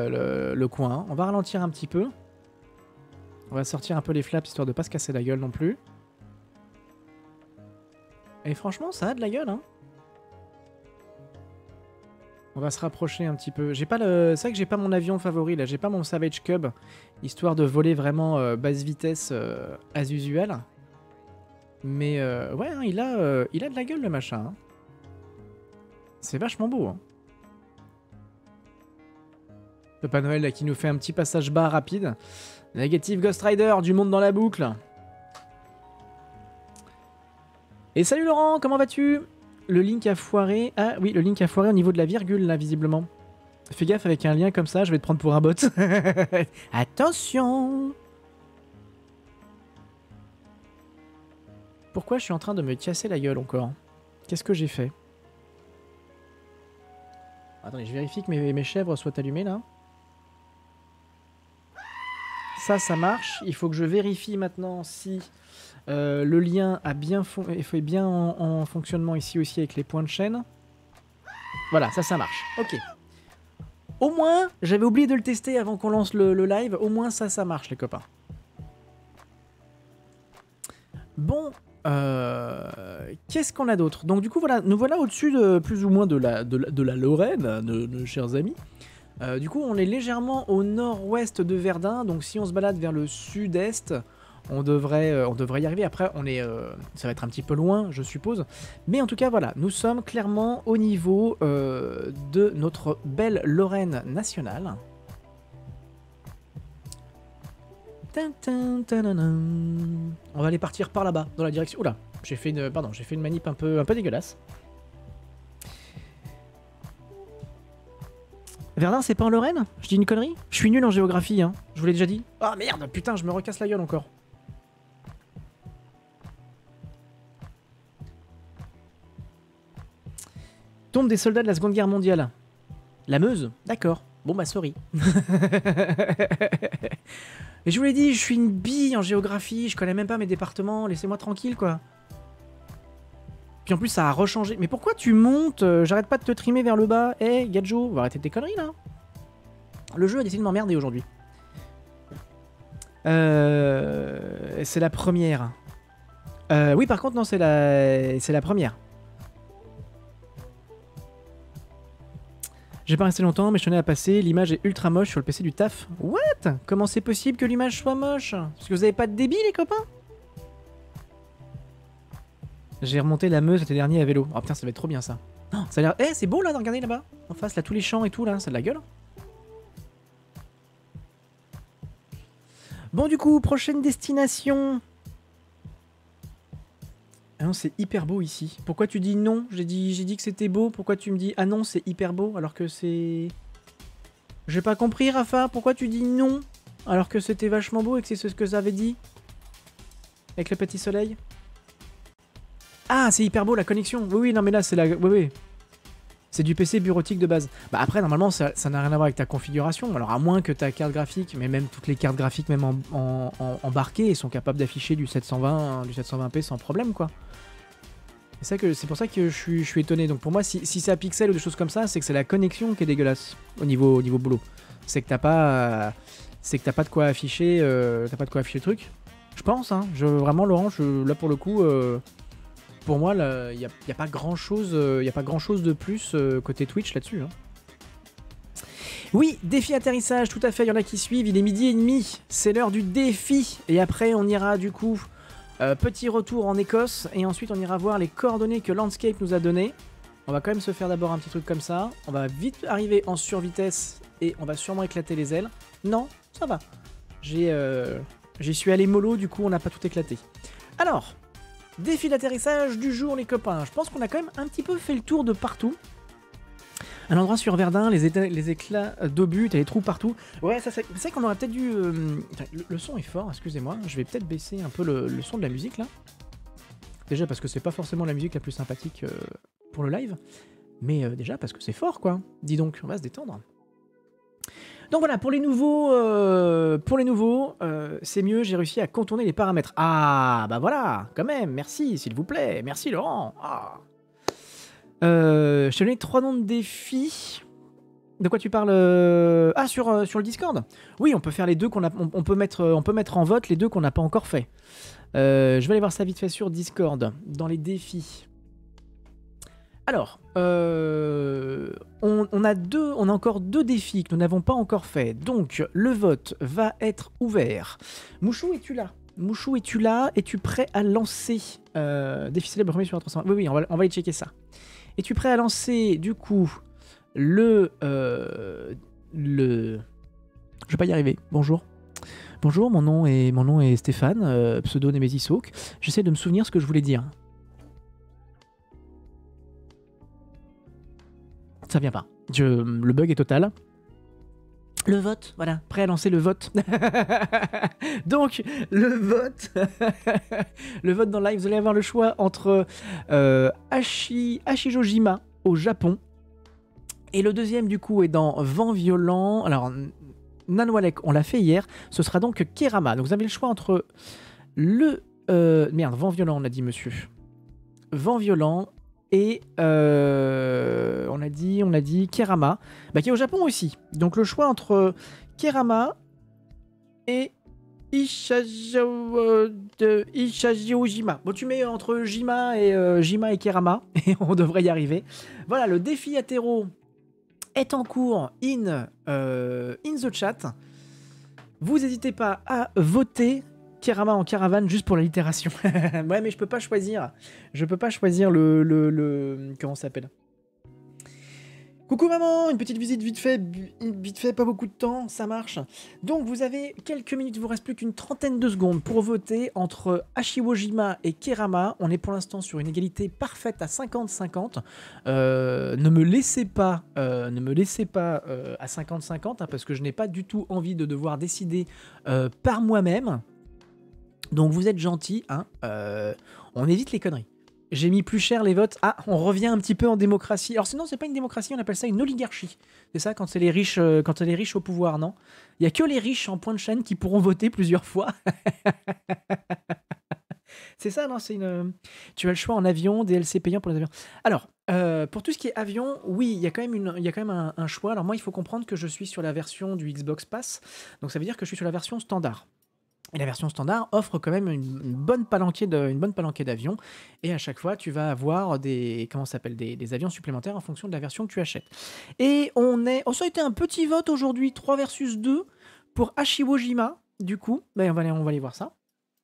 le, le, le coin. Hein. On va ralentir un petit peu. On va sortir un peu les flaps histoire de pas se casser la gueule non plus. Et franchement, ça a de la gueule, hein. On va se rapprocher un petit peu. J'ai pas le... C'est vrai que j'ai pas mon avion favori, là. J'ai pas mon Savage Cub, histoire de voler vraiment euh, basse vitesse euh, as usual. Mais euh, ouais, hein, il, a, euh, il a de la gueule, le machin. Hein. C'est vachement beau, hein. Papa Noël là, qui nous fait un petit passage bas rapide. Negative Ghost Rider, du monde dans la boucle. Et salut Laurent, comment vas-tu? Le link a foiré. Ah oui, le link a foiré au niveau de la virgule, là, visiblement. Fais gaffe avec un lien comme ça, je vais te prendre pour un bot. Attention! Pourquoi je suis en train de me casser la gueule encore? Qu'est-ce que j'ai fait? Attendez, je vérifie que mes, mes chèvres soient allumées, là. Ça, ça marche. Il faut que je vérifie maintenant si euh, le lien a bien fait bien en, en fonctionnement ici aussi avec les points de chaîne. Voilà, ça, ça marche. Ok. Au moins, j'avais oublié de le tester avant qu'on lance le, le live. Au moins, ça, ça marche, les copains. Bon, euh, qu'est-ce qu'on a d'autre? Donc, du coup, voilà, nous voilà au-dessus de plus ou moins de la, de la, de la Lorraine, de, de chers amis. Euh, du coup, on est légèrement au nord-ouest de Verdun, donc si on se balade vers le sud-est, on devrait, euh, on devrait y arriver. Après, on est, euh, ça va être un petit peu loin, je suppose. Mais en tout cas, voilà, nous sommes clairement au niveau euh, de notre belle Lorraine nationale. On va aller partir par là-bas, dans la direction... Oula, j'ai fait une, pardon, j'ai fait une manip un peu, un peu dégueulasse. Verdun, c'est pas en Lorraine? Je dis une connerie? Je suis nul en géographie, hein. Je vous l'ai déjà dit. Ah merde, putain, je me recasse la gueule encore. Tombe des soldats de la Seconde Guerre mondiale. La Meuse? D'accord. Bon bah sorry. Et je vous l'ai dit, je suis une bille en géographie, je connais même pas mes départements, laissez-moi tranquille quoi. Puis en plus ça a rechangé. Mais pourquoi tu montes? J'arrête pas de te trimer vers le bas. Eh hey, Gadjo, on va arrêter tes conneries là. Le jeu a décidé de m'emmerder aujourd'hui. Euh, c'est la première. Euh, oui par contre non c'est la... c'est la première. J'ai pas resté longtemps, mais je tenais à passer. L'image est ultra moche sur le P C du taf. What? Comment c'est possible que l'image soit moche? Parce que vous avez pas de débit, les copains? J'ai remonté la Meuse l'été dernier à vélo. Oh putain, ça va être trop bien ça. Oh, ça a l'air. Eh, c'est beau là, de regarder là-bas. En face, là, tous les champs et tout, là, ça a de la gueule. Bon, du coup, prochaine destination. Ah non, c'est hyper beau ici. Pourquoi tu dis non? J'ai dit, j'ai dit que c'était beau. Pourquoi tu me dis ah non, c'est hyper beau alors que c'est. J'ai pas compris, Rafa. Pourquoi tu dis non alors que c'était vachement beau et que c'est ce que ça avait dit? Avec le petit soleil. Ah, c'est hyper beau la connexion. Oui, oui, non, mais là, c'est la. Oui, oui. C'est du P C bureautique de base. Bah après, normalement, ça n'a rien à voir avec ta configuration. Alors, à moins que ta carte graphique, mais même toutes les cartes graphiques, même en, en, en, embarquées, sont capables d'afficher du sept cent vingt, du sept cent vingt p sans problème, quoi. C'est pour ça que je suis, je suis étonné. Donc pour moi, si, si c'est à pixel ou des choses comme ça, c'est que c'est la connexion qui est dégueulasse au niveau, au niveau boulot. C'est que t'as pas, euh, c'est que t'as pas de quoi afficher, euh, t'as pas de quoi afficher le truc. Je pense, hein. Je, vraiment, Laurent, je, là pour le coup. Euh, Pour moi, il n'y a, y a pas grand chose, euh, y a pas grand chose de plus euh, côté Twitch là-dessus. Hein. Oui, défi atterrissage, tout à fait, il y en a qui suivent, il est midi et demi, c'est l'heure du défi. Et après, on ira du coup, euh, petit retour en Écosse, et ensuite on ira voir les coordonnées que Landscape nous a données. On va quand même se faire d'abord un petit truc comme ça, on va vite arriver en survitesse, et on va sûrement éclater les ailes. Non, ça va. J'ai, euh, j'y suis allé mollo, du coup on n'a pas tout éclaté. Alors... Défi d'atterrissage du jour, les copains. Je pense qu'on a quand même un petit peu fait le tour de partout. Un endroit sur Verdun, les, les éclats d'obus, t'as les trous partout. Ouais, ça c'est vrai qu'on aurait peut-être dû... Euh... Le, le son est fort, excusez-moi. Je vais peut-être baisser un peu le, le son de la musique, là. Déjà parce que c'est pas forcément la musique la plus sympathique euh, pour le live. Mais euh, déjà parce que c'est fort, quoi. Dis donc, on va se détendre. Donc voilà, pour les nouveaux, euh, pour les nouveaux, euh, c'est mieux, j'ai réussi à contourner les paramètres. Ah, bah voilà, quand même, merci, s'il vous plaît, merci Laurent. Ah. Euh, je te donne trois noms de défis. De quoi tu parles? Ah, sur, euh, sur le Discord? Oui, on peut faire les deux qu'on a, on, on peut mettre, on peut mettre en vote les deux qu'on n'a pas encore fait. Euh, je vais aller voir ça vite fait sur Discord, dans les défis. Alors, euh, on, on, a deux, on a encore deux défis que nous n'avons pas encore fait. Donc, le vote va être ouvert. Mouchou, es-tu là? Mouchou, es-tu là? Es-tu prêt à lancer euh, défi célèbre premier sur la trois cents? Oui, oui, on va, on va aller checker ça. Es-tu prêt à lancer, du coup, le... Euh, le... Je vais pas y arriver. Bonjour. Bonjour, mon nom est, mon nom est Stéphane, euh, pseudo Nemesis Hawk. J'essaie de me souvenir ce que je voulais dire. Ça vient pas. Je, le bug est total. Le vote, voilà, prêt à lancer le vote. Donc, le vote, le vote dans le live, vous allez avoir le choix entre euh, Ashi, Ashijojima au Japon. Et le deuxième, du coup, est dans Vent Violent. Alors, Nanwalek, on l'a fait hier. Ce sera donc Kerama. Donc, vous avez le choix entre le... Euh, merde, Vent Violent, on a dit, monsieur. Vent Violent... Et euh, on a dit, on a dit Kerama, bah, qui est au Japon aussi. Donc le choix entre Kerama et Ishijojima. Bon, tu mets entre Jima et euh, Jima et Kerama et on devrait y arriver. Voilà, le défi Atero est en cours in, euh, in the chat. Vous n'hésitez pas à voter. Kerama en caravane juste pour l'allitération. Ouais, mais je peux pas choisir. Je peux pas choisir le... le, le... Comment ça s'appelle? Coucou maman, une petite visite vite fait, vite fait, pas beaucoup de temps, ça marche. Donc vous avez quelques minutes, il vous reste plus qu'une trentaine de secondes pour voter entre Ashijojima et Kerama. On est pour l'instant sur une égalité parfaite à cinquante cinquante. Euh, ne me laissez pas, euh, ne me laissez pas euh, à cinquante cinquante, hein, parce que je n'ai pas du tout envie de devoir décider euh, par moi-même. Donc vous êtes gentils, hein, euh, on évite les conneries. J'ai mis plus cher les votes. Ah, on revient un petit peu en démocratie. Alors sinon, c'est pas une démocratie, on appelle ça une oligarchie. C'est ça, quand c'est les riches, euh, quand c'est les riches au pouvoir, non? Il y a que les riches en point de chaîne qui pourront voter plusieurs fois. C'est ça, non? C'est une. Tu as le choix en avion, D L C payant pour les avions. Alors, euh, pour tout ce qui est avion, oui, il y a quand même, une, il y a quand même un, un choix. Alors moi, il faut comprendre que je suis sur la version du Xbox Pass, donc ça veut dire que je suis sur la version standard. Et la version standard offre quand même une, une bonne palanquée de, une bonne palanquée d'avions. Et à chaque fois, tu vas avoir des, comment ça s'appelle, des, des avions supplémentaires en fonction de la version que tu achètes. Et on est, oh, ça a été un petit vote aujourd'hui, trois versus deux pour Hashiwo Jima. Du coup, ben, on va aller, on va aller voir ça.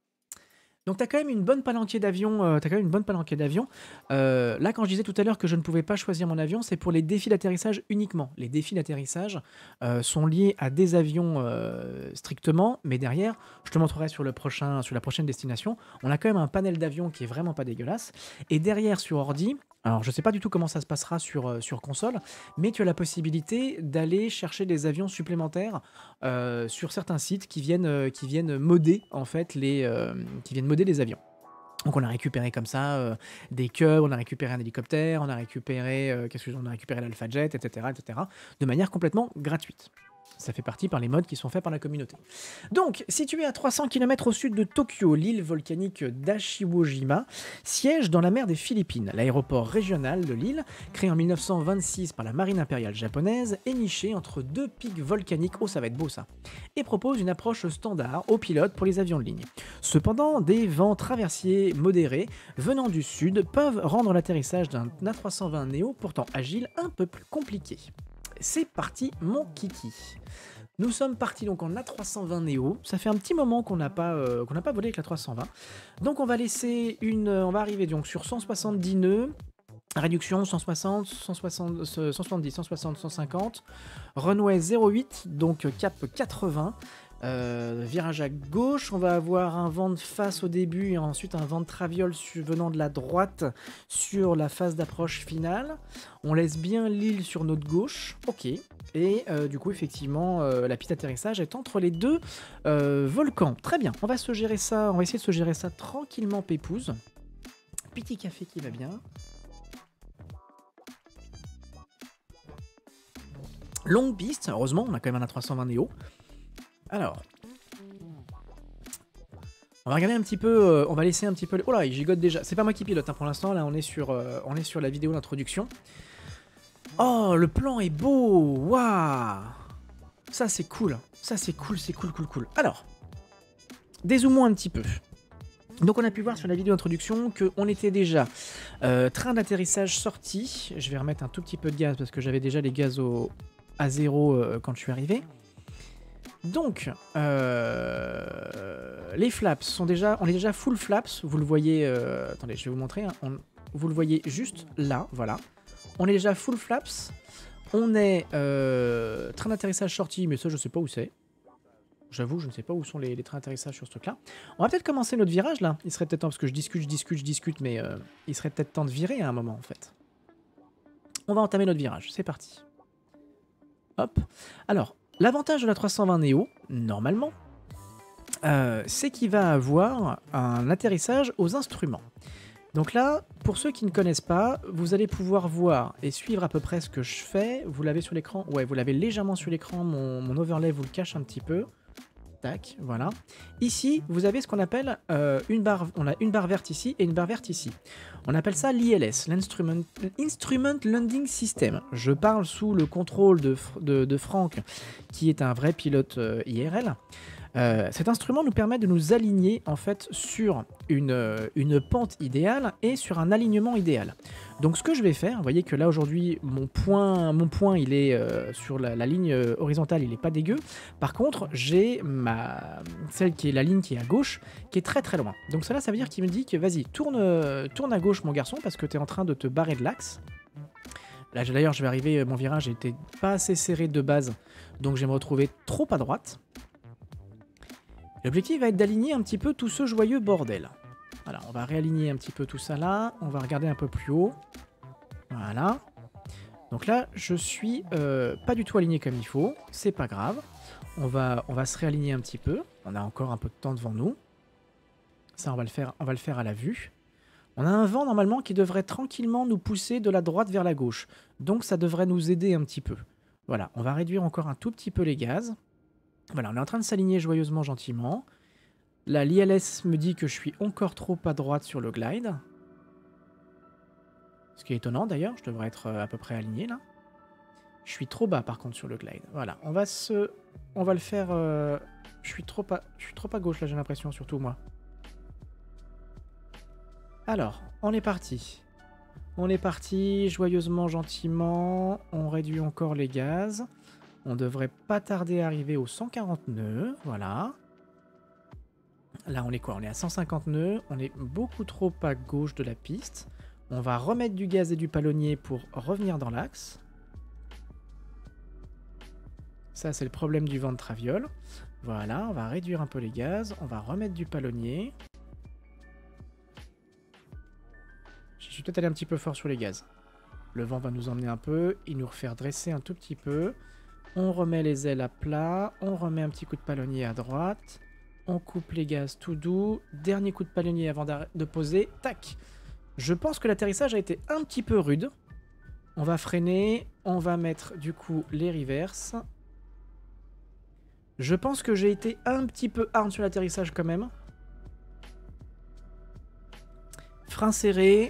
Donc tu as quand même une bonne palanquée d'avions. Euh, t'as quand même une bonne palanquée d'avions. Euh, là, quand je disais tout à l'heure que je ne pouvais pas choisir mon avion, c'est pour les défis d'atterrissage uniquement. Les défis d'atterrissage euh, sont liés à des avions euh, strictement, mais derrière, je te montrerai sur le prochain, sur la prochaine destination. On a quand même un panel d'avions qui est vraiment pas dégueulasse. Et derrière sur ordi, alors je sais pas du tout comment ça se passera sur, euh, sur console, mais tu as la possibilité d'aller chercher des avions supplémentaires euh, sur certains sites qui viennent, euh, qui viennent modder en fait les, euh, qui viennent modder les avions. Donc on a récupéré comme ça euh, des cubes, on a récupéré un hélicoptère, on a récupéré euh, qu'est-ce que on a récupéré l'Alpha Jet, et cetera, et cetera, de manière complètement gratuite. Ça fait partie par les mods qui sont faits par la communauté. Donc, situé à trois cents kilomètres au sud de Tokyo, l'île volcanique d'Ashiwojima siège dans la mer des Philippines. L'aéroport régional de l'île, créé en mille neuf cent vingt-six par la marine impériale japonaise, est niché entre deux pics volcaniques, oh ça va être beau ça, et propose une approche standard aux pilotes pour les avions de ligne. Cependant, des vents traversiers modérés venant du sud peuvent rendre l'atterrissage d'un A trois cent vingt Neo, pourtant agile, un peu plus compliqué. C'est parti mon kiki. Nous sommes partis donc en A trois cent vingt Neo. Ça fait un petit moment qu'on n'a pas, euh, qu'on n'a pas volé avec la trois cent vingt. Donc on va laisser une, on va arriver donc sur cent soixante-dix nœuds. Réduction cent soixante, cent soixante, cent soixante-dix, cent soixante, cent cinquante. Runway zéro huit, donc cap quatre-vingts. Euh, virage à gauche, on va avoir un vent de face au début et ensuite un vent de traviole venant de la droite sur la phase d'approche finale. On laisse bien l'île sur notre gauche, ok. Et euh, du coup, effectivement, euh, la piste d'atterrissage est entre les deux euh, volcans. Très bien, on va se gérer ça, on va essayer de se gérer ça tranquillement, pépouze. Petit café qui va bien. Longue piste, heureusement, on a quand même un A trois cent vingt Neo. Alors, on va regarder un petit peu, euh, on va laisser un petit peu... Oh là, il gigote déjà. C'est pas moi qui pilote hein, pour l'instant, là on est, sur, euh, on est sur la vidéo d'introduction. Oh, le plan est beau. Waouh. Ça c'est cool, ça c'est cool, c'est cool, cool, cool. Alors, dézoomons un petit peu. Donc on a pu voir sur la vidéo d'introduction qu'on était déjà euh, train d'atterrissage sorti. Je vais remettre un tout petit peu de gaz parce que j'avais déjà les gaz au, à zéro euh, quand je suis arrivé. Donc, euh, les flaps sont déjà, on est déjà full flaps, vous le voyez, euh, attendez, je vais vous montrer, hein, on, vous le voyez juste là, voilà. On est déjà full flaps, on est euh, train d'atterrissage sorti, mais ça je sais pas où c'est. J'avoue, je ne sais pas où sont les, les trains d'atterrissage sur ce truc-là. On va peut-être commencer notre virage là, il serait peut-être temps, parce que je discute, je discute, je discute, mais euh, il serait peut-être temps de virer à un moment en fait. On va entamer notre virage, c'est parti. Hop, alors... L'avantage de la trois cent vingt Neo, normalement, euh, c'est qu'il va avoir un atterrissage aux instruments. Donc là, pour ceux qui ne connaissent pas, vous allez pouvoir voir et suivre à peu près ce que je fais. Vous l'avez sur l'écran, ouais, vous l'avez légèrement sur l'écran, mon, mon overlay vous le cache un petit peu. Tac, voilà. Ici, vous avez ce qu'on appelle euh, une barre, on a une barre verte ici et une barre verte ici. On appelle ça l'I L S, l'Instrument Instrument Landing System. Je parle sous le contrôle de, de, de Franck, qui est un vrai pilote euh, I R L. Euh, cet instrument nous permet de nous aligner en fait sur une, euh, une pente idéale et sur un alignement idéal. Donc ce que je vais faire, vous voyez que là aujourd'hui mon point, mon point il est euh, sur la, la ligne horizontale, il n'est pas dégueu. Par contre j'ai ma celle qui est la ligne qui est à gauche qui est très très loin. Donc cela ça veut dire qu'il me dit que vas-y tourne, tourne à gauche mon garçon parce que tu es en train de te barrer de l'axe. Là d'ailleurs je vais arriver, mon virage n'était pas assez serré de base donc je vais me retrouver trop à droite. L'objectif va être d'aligner un petit peu tout ce joyeux bordel. Voilà, on va réaligner un petit peu tout ça là. On va regarder un peu plus haut. Voilà. Donc là, je suis euh, pas du tout aligné comme il faut. C'est pas grave. On va, on va se réaligner un petit peu. On a encore un peu de temps devant nous. Ça, on va le faire, on va le faire à la vue. On a un vent normalement qui devrait tranquillement nous pousser de la droite vers la gauche. Donc ça devrait nous aider un petit peu. Voilà, on va réduire encore un tout petit peu les gaz. Voilà, on est en train de s'aligner joyeusement, gentiment. Là, l'I L S me dit que je suis encore trop à droite sur le glide. Ce qui est étonnant d'ailleurs, je devrais être à peu près aligné là. Je suis trop bas par contre sur le glide. Voilà, on va se, on va le faire... Euh... Je suis trop à... je suis trop à gauche là, j'ai l'impression, surtout moi. Alors, on est parti. On est parti, joyeusement, gentiment. On réduit encore les gaz. On devrait pas tarder à arriver aux cent quarante nœuds, voilà. Là, on est quoi? On est à cent cinquante nœuds. On est beaucoup trop à gauche de la piste. On va remettre du gaz et du palonnier pour revenir dans l'axe. Ça, c'est le problème du vent de traviole. Voilà, on va réduire un peu les gaz. On va remettre du palonnier. Je suis peut-être allé un petit peu fort sur les gaz. Le vent va nous emmener un peu. Il nous refait dresser un tout petit peu. On remet les ailes à plat. On remet un petit coup de palonnier à droite. On coupe les gaz tout doux. Dernier coup de palonnier avant de poser. Tac! Je pense que l'atterrissage a été un petit peu rude. On va freiner. On va mettre du coup les reverses. Je pense que j'ai été un petit peu hard sur l'atterrissage quand même. Frein serré.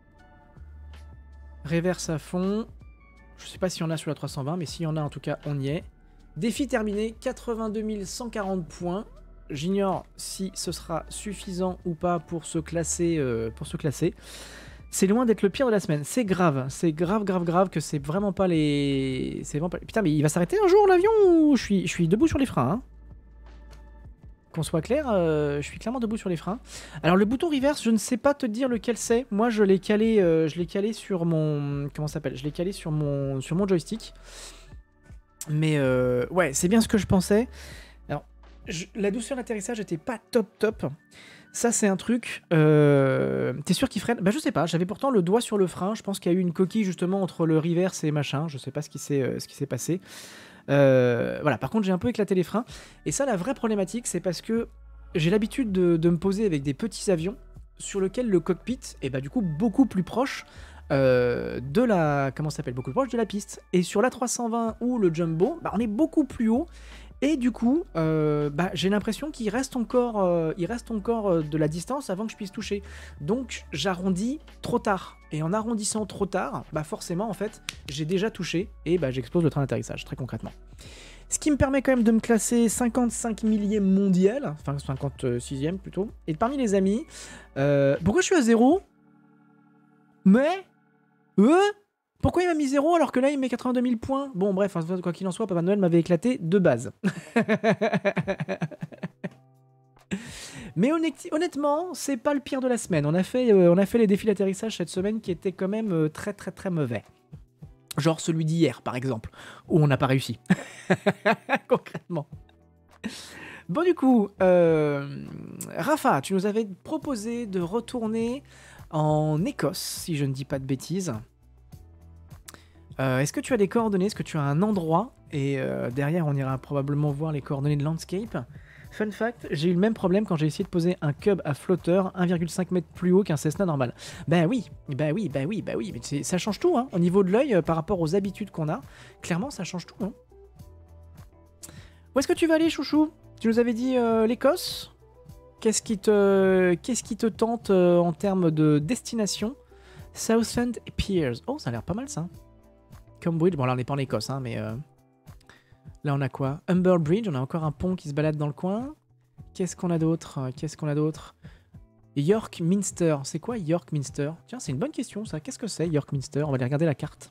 Reverse à fond. Je sais pas s'il y en a sur la trois cent vingt, mais s'il y en a en tout cas, on y est. Défi terminé, quatre-vingt-deux mille cent quarante points. J'ignore si ce sera suffisant ou pas pour se classer. Euh, pour se classer. C'est loin d'être le pire de la semaine. C'est grave, c'est grave, grave, grave que c'est vraiment pas les... C'est vraiment pas... Putain, mais il va s'arrêter un jour l'avion ou je suis, je suis debout sur les freins hein. Qu'on soit clair, euh, je suis clairement debout sur les freins. Alors le bouton reverse, je ne sais pas te dire lequel c'est. Moi, je l'ai calé, euh, je l'ai calé sur mon... Comment ça s'appelle? Je l'ai calé sur mon, sur mon joystick. Mais euh, ouais, c'est bien ce que je pensais. Alors, je... la douceur d'atterrissage était pas top top. Ça, c'est un truc... Euh... T'es sûr qu'il freine? Bah, je sais pas. J'avais pourtant le doigt sur le frein. Je pense qu'il y a eu une coquille, justement, entre le reverse et machin. Je sais pas ce qui s'est euh, ce qui s'est passé. Euh... Voilà. Par contre, j'ai un peu éclaté les freins. Et ça, la vraie problématique, c'est parce que j'ai l'habitude de, de me poser avec des petits avions sur lesquels le cockpit est, bah, du coup, beaucoup plus proche euh, de la... Comment ça s'appelle? Beaucoup plus proche de la piste. Et sur l'A trois cent vingt ou le Jumbo, bah, on est beaucoup plus haut. Et du coup, euh, bah, j'ai l'impression qu'il reste encore, euh, il reste encore euh, de la distance avant que je puisse toucher. Donc j'arrondis trop tard. Et en arrondissant trop tard, bah forcément en fait, j'ai déjà touché et bah, j'explose le train d'atterrissage, très concrètement. Ce qui me permet quand même de me classer cinquante-cinq millième mondial, enfin cinquante-sixième plutôt. Et parmi les amis, euh, pourquoi je suis à zéro? Mais... Euh Pourquoi il m'a mis zéro alors que là il met quatre-vingt-deux mille points? Bon bref, quoi qu'il en soit, Papa Noël m'avait éclaté de base. Mais honnêtement, c'est pas le pire de la semaine. On a fait, euh, on a fait les défis d'atterrissage cette semaine qui étaient quand même euh, très très très mauvais. Genre celui d'hier par exemple, où on n'a pas réussi. Concrètement. Bon du coup, euh, Rafa, tu nous avais proposé de retourner en Écosse, si je ne dis pas de bêtises. Euh, Est-ce que tu as des coordonnées? Est-ce que tu as un endroit? Et euh, derrière, on ira probablement voir les coordonnées de Landscape. Fun fact, j'ai eu le même problème quand j'ai essayé de poser un Cub à flotteur un virgule cinq mètres plus haut qu'un Cessna normal. Bah oui, bah oui, bah oui, bah oui, mais ça change tout, hein. Au niveau de l'œil, euh, par rapport aux habitudes qu'on a, clairement, ça change tout, hein. Où est-ce que tu vas aller, chouchou? Tu nous avais dit euh, l'Écosse. Qu'est-ce qui te, qu'est-ce qui te tente euh, en termes de destination? Southend Piers. Oh, ça a l'air pas mal, ça. Combridge, bon là on n'est pas en Écosse, hein, mais euh... là on a quoi? Humber Bridge, on a encore un pont qui se balade dans le coin. Qu'est-ce qu'on a d'autre? Qu'est-ce qu'on a d'autre? York Minster, c'est quoi York Minster? Tiens, c'est une bonne question ça, qu'est-ce que c'est York Minster? On va aller regarder la carte.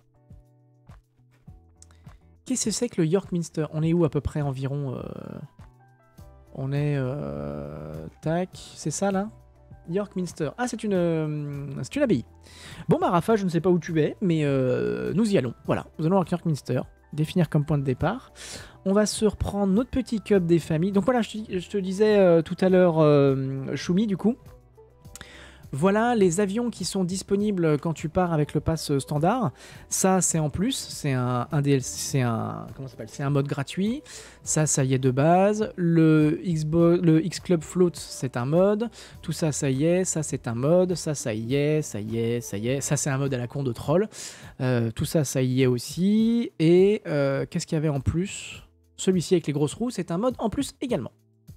Qu'est-ce que c'est que le York Minster? On est où à peu près environ euh... On est... Euh... Tac, c'est ça là? York Minster. Ah, c'est une, euh, c'est une abbaye. Bon, bah, Rafa, je ne sais pas où tu es, mais euh, nous y allons. Voilà, nous allons à York Minster, définir comme point de départ. On va se reprendre notre petit Cub des familles. Donc voilà, je te, je te disais euh, tout à l'heure, euh, Choumi, du coup. Voilà les avions qui sont disponibles quand tu pars avec le pass standard. Ça, c'est en plus, c'est un, un D L C, c'est un, comment ça s'appelle, c'est un mode gratuit. Ça, ça y est de base. Le X-Bo- le X-Club Float, c'est un mode. Tout ça, ça y est. Ça, c'est un mode. Ça, ça y est. Ça y est. Ça y est. Ça, c'est un mode à la con de troll. Euh, tout ça, ça y est aussi. Et euh, qu'est-ce qu'il y avait en plus? Celui-ci avec les grosses roues, c'est un mode en plus également.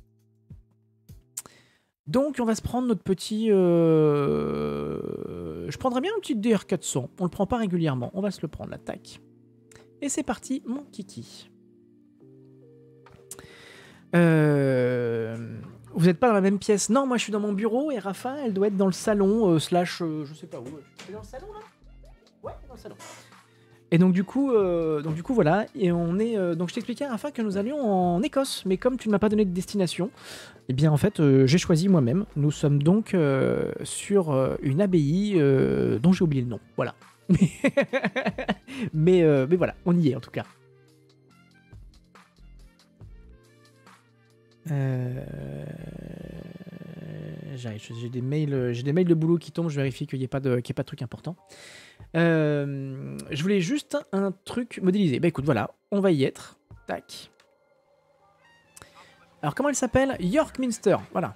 Donc on va se prendre notre petit... Euh... Je prendrais bien un petit D R quatre cents. On le prend pas régulièrement. On va se le prendre, la tac. Et c'est parti, mon kiki. Euh... Vous n'êtes pas dans la même pièce. Non, moi je suis dans mon bureau et Rafa, elle doit être dans le salon, euh, slash, euh, je sais pas où. C'est dans le salon là? Ouais, dans le salon. Et donc du coup, euh, donc du coup voilà, et on est. Euh, donc je t'expliquais Rafa que nous allions en Écosse, mais comme tu ne m'as pas donné de destination, eh bien en fait euh, j'ai choisi moi-même. Nous sommes donc euh, sur euh, une abbaye euh, dont j'ai oublié le nom. Voilà. mais euh, mais voilà, on y est en tout cas. Euh... J'arrive, j'ai des mails, j'ai des mails de boulot qui tombent, je vérifie qu'il n'y ait pas de, qu'il y ait pas de truc important. Euh... Je voulais juste un truc modélisé. Bah écoute, voilà, on va y être. Tac. Alors comment elle s'appelle? York Minster, voilà.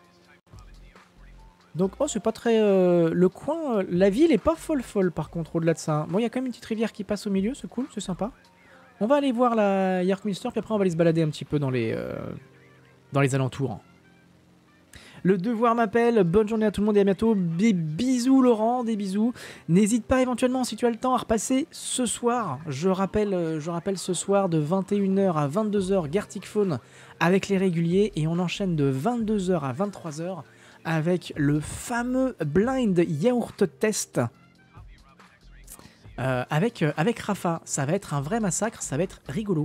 Donc, oh, c'est pas très... Euh, le coin, euh, la ville est pas folle folle par contre au-delà de ça. Bon, il y a quand même une petite rivière qui passe au milieu, c'est cool, c'est sympa. On va aller voir la York Minster, puis après on va aller se balader un petit peu dans les... Euh... dans les alentours. Le devoir m'appelle, bonne journée à tout le monde et à bientôt. Des bisous Laurent, des bisous. N'hésite pas éventuellement si tu as le temps à repasser ce soir. Je rappelle, je rappelle ce soir de vingt et une heures à vingt-deux heures Gartic Phone avec les réguliers et on enchaîne de vingt-deux heures à vingt-trois heures avec le fameux Blind Yaourt Test. Euh, avec, avec Rafa. Ça va être un vrai massacre, ça va être rigolo.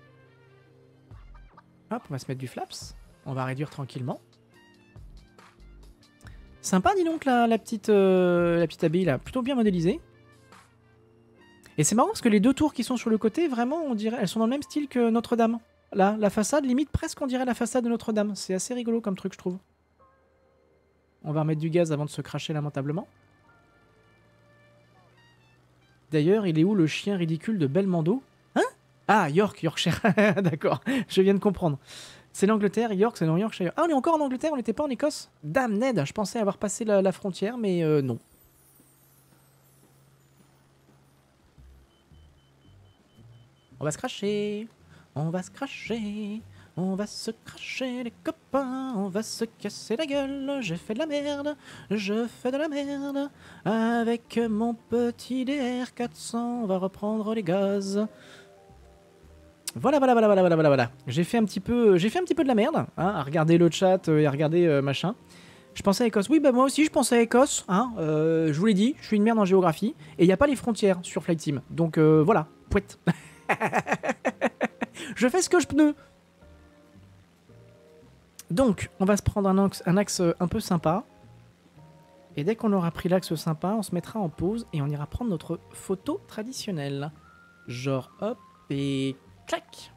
Hop, on va se mettre du flaps. On va réduire tranquillement. Sympa, dis donc, la, la, petite, euh, la petite abbaye, là. Plutôt bien modélisée. Et c'est marrant parce que les deux tours qui sont sur le côté, vraiment, on dirait, elles sont dans le même style que Notre-Dame. Là, la façade, limite, presque, on dirait la façade de Notre-Dame. C'est assez rigolo comme truc, je trouve. On va remettre du gaz avant de se cracher lamentablement. D'ailleurs, il est où le chien ridicule de Belmondo? Hein? Ah, York, Yorkshire. D'accord, je viens de comprendre. C'est l'Angleterre, York, c'est dans Yorkshire. Ah, on est encore en Angleterre, on n'était pas en Écosse? Dame Ned, je pensais avoir passé la, la frontière, mais euh, non. On va se cracher, on va se cracher, on va se cracher les copains, on va se casser la gueule. J'ai fait de la merde, je fais de la merde. Avec mon petit D R quatre cents, on va reprendre les gaz. Voilà, voilà, voilà, voilà, voilà, voilà, voilà. J'ai fait un petit peu, j'ai fait un petit peu de la merde, hein, à regarder le chat et à regarder euh, machin. Je pensais à Écosse. Oui, bah moi aussi, je pensais à Écosse. Hein, euh, je vous l'ai dit, je suis une merde en géographie et il n'y a pas les frontières sur Flight Sim. Donc euh, voilà, pouette. Je fais ce que je peux. Donc, on va se prendre un axe, un axe un peu sympa. Et dès qu'on aura pris l'axe sympa, on se mettra en pause et on ira prendre notre photo traditionnelle. Genre, hop, et clac.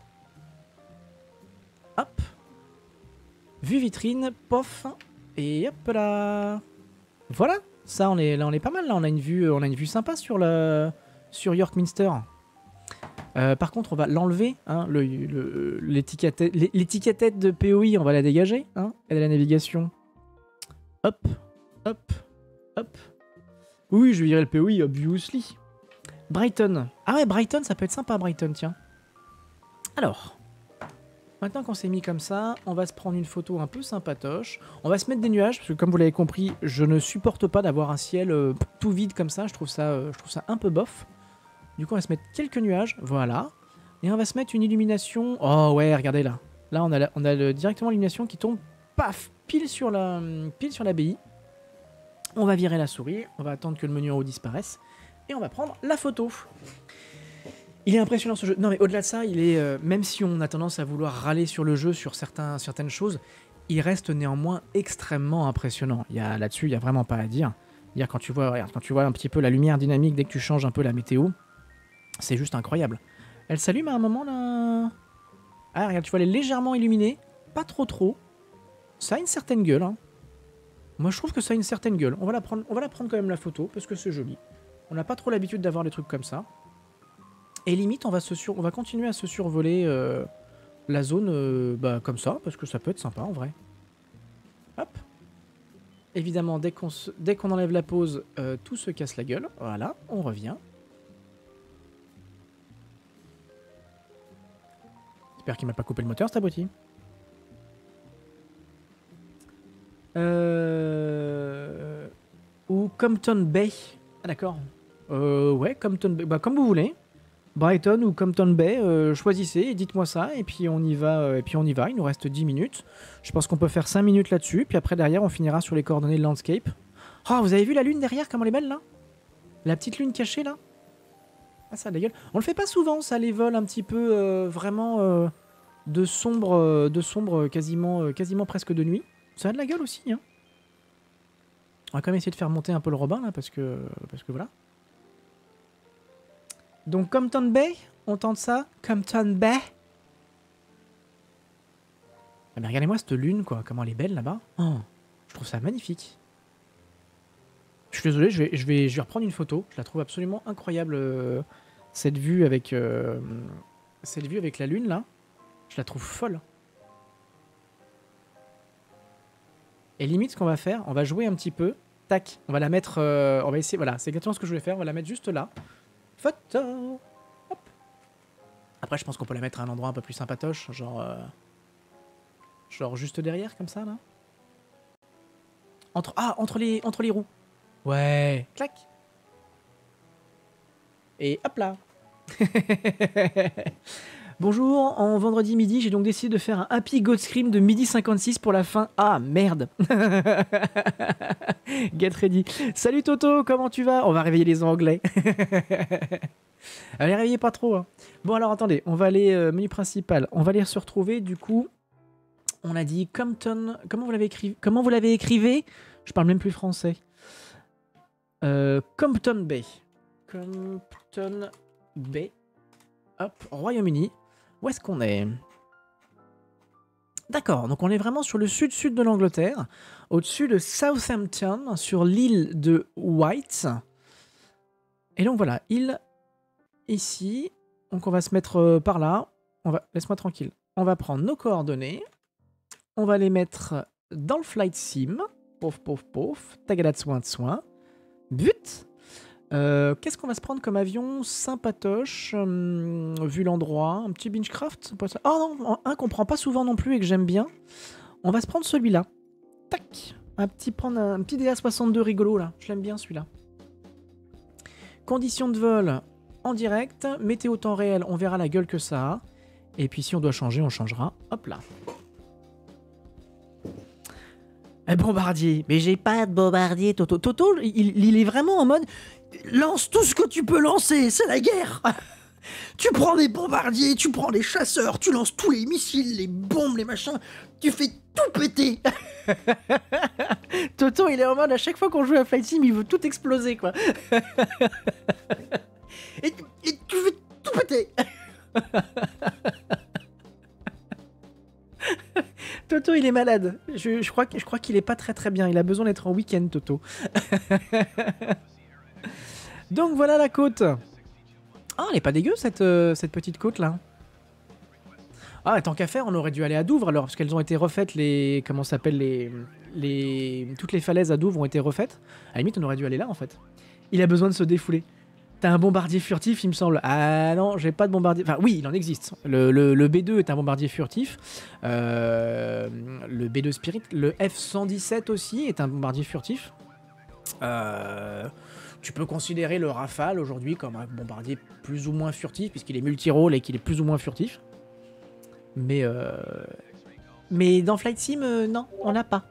Hop. Vue vitrine, pof. Et hop là. Voilà. Ça, on est, là, on est pas mal. Là, on a une vue, on a une vue sympa sur, le, sur York Minster. Euh, par contre, on va l'enlever. Hein, l'étiquette de P O I, on va la dégager. Hein, aide à la navigation. Hop, hop, hop. Oui, je virer le P O I, obviously. Brighton. Ah ouais, Brighton, ça peut être sympa, Brighton, tiens. Alors, maintenant qu'on s'est mis comme ça, on va se prendre une photo un peu sympatoche. On va se mettre des nuages, parce que comme vous l'avez compris, je ne supporte pas d'avoir un ciel euh, tout vide comme ça. Je trouve ça, euh, je trouve ça un peu bof. Du coup, on va se mettre quelques nuages, voilà. Et on va se mettre une illumination... Oh ouais, regardez là. Là, on a, la, on a le, directement l'illumination qui tombe, paf, pile sur la, pile sur l'abbaye. On va virer la souris, on va attendre que le menu en haut disparaisse. Et on va prendre la photo. Il est impressionnant ce jeu. Non mais au-delà de ça, il est, euh, même si on a tendance à vouloir râler sur le jeu, sur certains, certaines choses, il reste néanmoins extrêmement impressionnant. Il y a, là-dessus, il n'y a vraiment pas à dire. Dire quand tu vois, regarde, quand tu vois un petit peu la lumière dynamique dès que tu changes un peu la météo, c'est juste incroyable. Elle s'allume à un moment là. Ah regarde, tu vois, elle est légèrement illuminée, pas trop trop. Ça a une certaine gueule. Hein. Moi je trouve que ça a une certaine gueule. On va la prendre, on va la prendre quand même la photo parce que c'est joli. On n'a pas trop l'habitude d'avoir des trucs comme ça. Et limite, on va, se sur... on va continuer à se survoler euh, la zone euh, bah, comme ça, parce que ça peut être sympa en vrai. Hop. Évidemment, dès qu'on se... dès qu'on enlève la pause, euh, tout se casse la gueule. Voilà, on revient. J'espère qu'il m'a pas coupé le moteur, cet abruti. Euh... Ou Compton Bay. Ah d'accord. Euh, ouais, Compton Bay. Bah, comme vous voulez. Brighton ou Compton Bay, euh, choisissez et dites-moi ça, et puis on y va, euh, et puis on y va, il nous reste dix minutes. Je pense qu'on peut faire cinq minutes là-dessus, puis après derrière on finira sur les coordonnées de landscape. Oh, vous avez vu la lune derrière, comment elle est belle là? La petite lune cachée là? Ah ça a de la gueule. On le fait pas souvent ça, les vols un petit peu euh, vraiment euh, de sombre, euh, de sombre quasiment, euh, quasiment presque de nuit. Ça a de la gueule aussi hein. On va quand même essayer de faire monter un peu le Robin là, parce que, parce que voilà. Donc Compton Bay, on tente ça. Compton Bay. Ah mais regardez-moi cette lune quoi, comment elle est belle là-bas. Oh, je trouve ça magnifique. Je suis désolé, je vais, je, vais, je vais reprendre une photo. Je la trouve absolument incroyable, euh, cette vue avec euh, cette vue avec la lune là. Je la trouve folle. Et limite ce qu'on va faire, on va jouer un petit peu. Tac, on va la mettre, euh, on va essayer, voilà, c'est exactement ce que je voulais faire. On va la mettre juste là. Photo. Hop. Après, je pense qu'on peut la mettre à un endroit un peu plus sympatoche, genre, euh, genre juste derrière, comme ça, là. Entre, ah, entre les, entre les roues. Ouais. Clac. Et hop là. Bonjour, en vendredi midi, j'ai donc décidé de faire un Happy God Scream de midi cinquante-six pour la fin. Ah, merde. Get ready. Salut Toto, comment tu vas? On va réveiller les Anglais. Allez, réveillez pas trop. Hein. Bon, alors attendez, on va aller euh, menu principal. On va aller se retrouver, du coup. On a dit Compton. Comment vous l'avez écrit? Comment vous l'avez écrivé? Je parle même plus français. Euh, Compton Bay. Compton Bay. Hop, Royaume-Uni. Où est-ce qu'on est? D'accord, donc on est vraiment sur le sud-sud de l'Angleterre, au-dessus de Southampton, sur l'île de Wight. Et donc voilà, île ici. Donc on va se mettre euh, par là. On va, laisse-moi tranquille. On va prendre nos coordonnées. On va les mettre dans le flight sim. Pouf, pouf, pouf. Tagada de soin de soin. But. Euh, Qu'est-ce qu'on va se prendre comme avion sympatoche, hum, vu l'endroit? Un petit Beechcraft? Oh non, un qu'on prend pas souvent non plus et que j'aime bien. On va se prendre celui-là. Tac. Un petit, prendre un, un petit D A soixante-deux rigolo là. Je l'aime bien celui-là. Conditions de vol en direct. Météo temps réel, on verra la gueule que ça a. Et puis si on doit changer, on changera. Hop là. Un bombardier. Mais j'ai pas de bombardier, Toto. Toto, il, il est vraiment en mode... Lance tout ce que tu peux lancer, c'est la guerre. Tu prends des bombardiers, tu prends des chasseurs, tu lances tous les missiles, les bombes, les machins, tu fais tout péter. Toto, il est en mode, à chaque fois qu'on joue à Flight Sim, il veut tout exploser, quoi. et, et tu fais tout péter. Toto, il est malade. Je, je crois, je crois qu'il est pas très très bien. Il a besoin d'être en week-end, Toto. Donc voilà la côte. Ah, elle est pas dégueu cette, euh, cette petite côte là. Ah, tant qu'à faire, on aurait dû aller à Douvres alors, parce qu'elles ont été refaites, les. Comment ça s'appelle les, les. Toutes les falaises à Douvres ont été refaites. À la limite, on aurait dû aller là en fait. Il a besoin de se défouler. T'as un bombardier furtif, il me semble. Ah non, j'ai pas de bombardier. Enfin, oui, il en existe. Le, le, le B deux est un bombardier furtif. Euh, le B deux Spirit. Le F cent dix-sept aussi est un bombardier furtif. Euh. Tu peux considérer le Rafale aujourd'hui comme un bombardier plus ou moins furtif, puisqu'il est multi-rôle et qu'il est plus ou moins furtif. Mais, euh... Mais dans Flight Sim, euh, non, on n'a pas.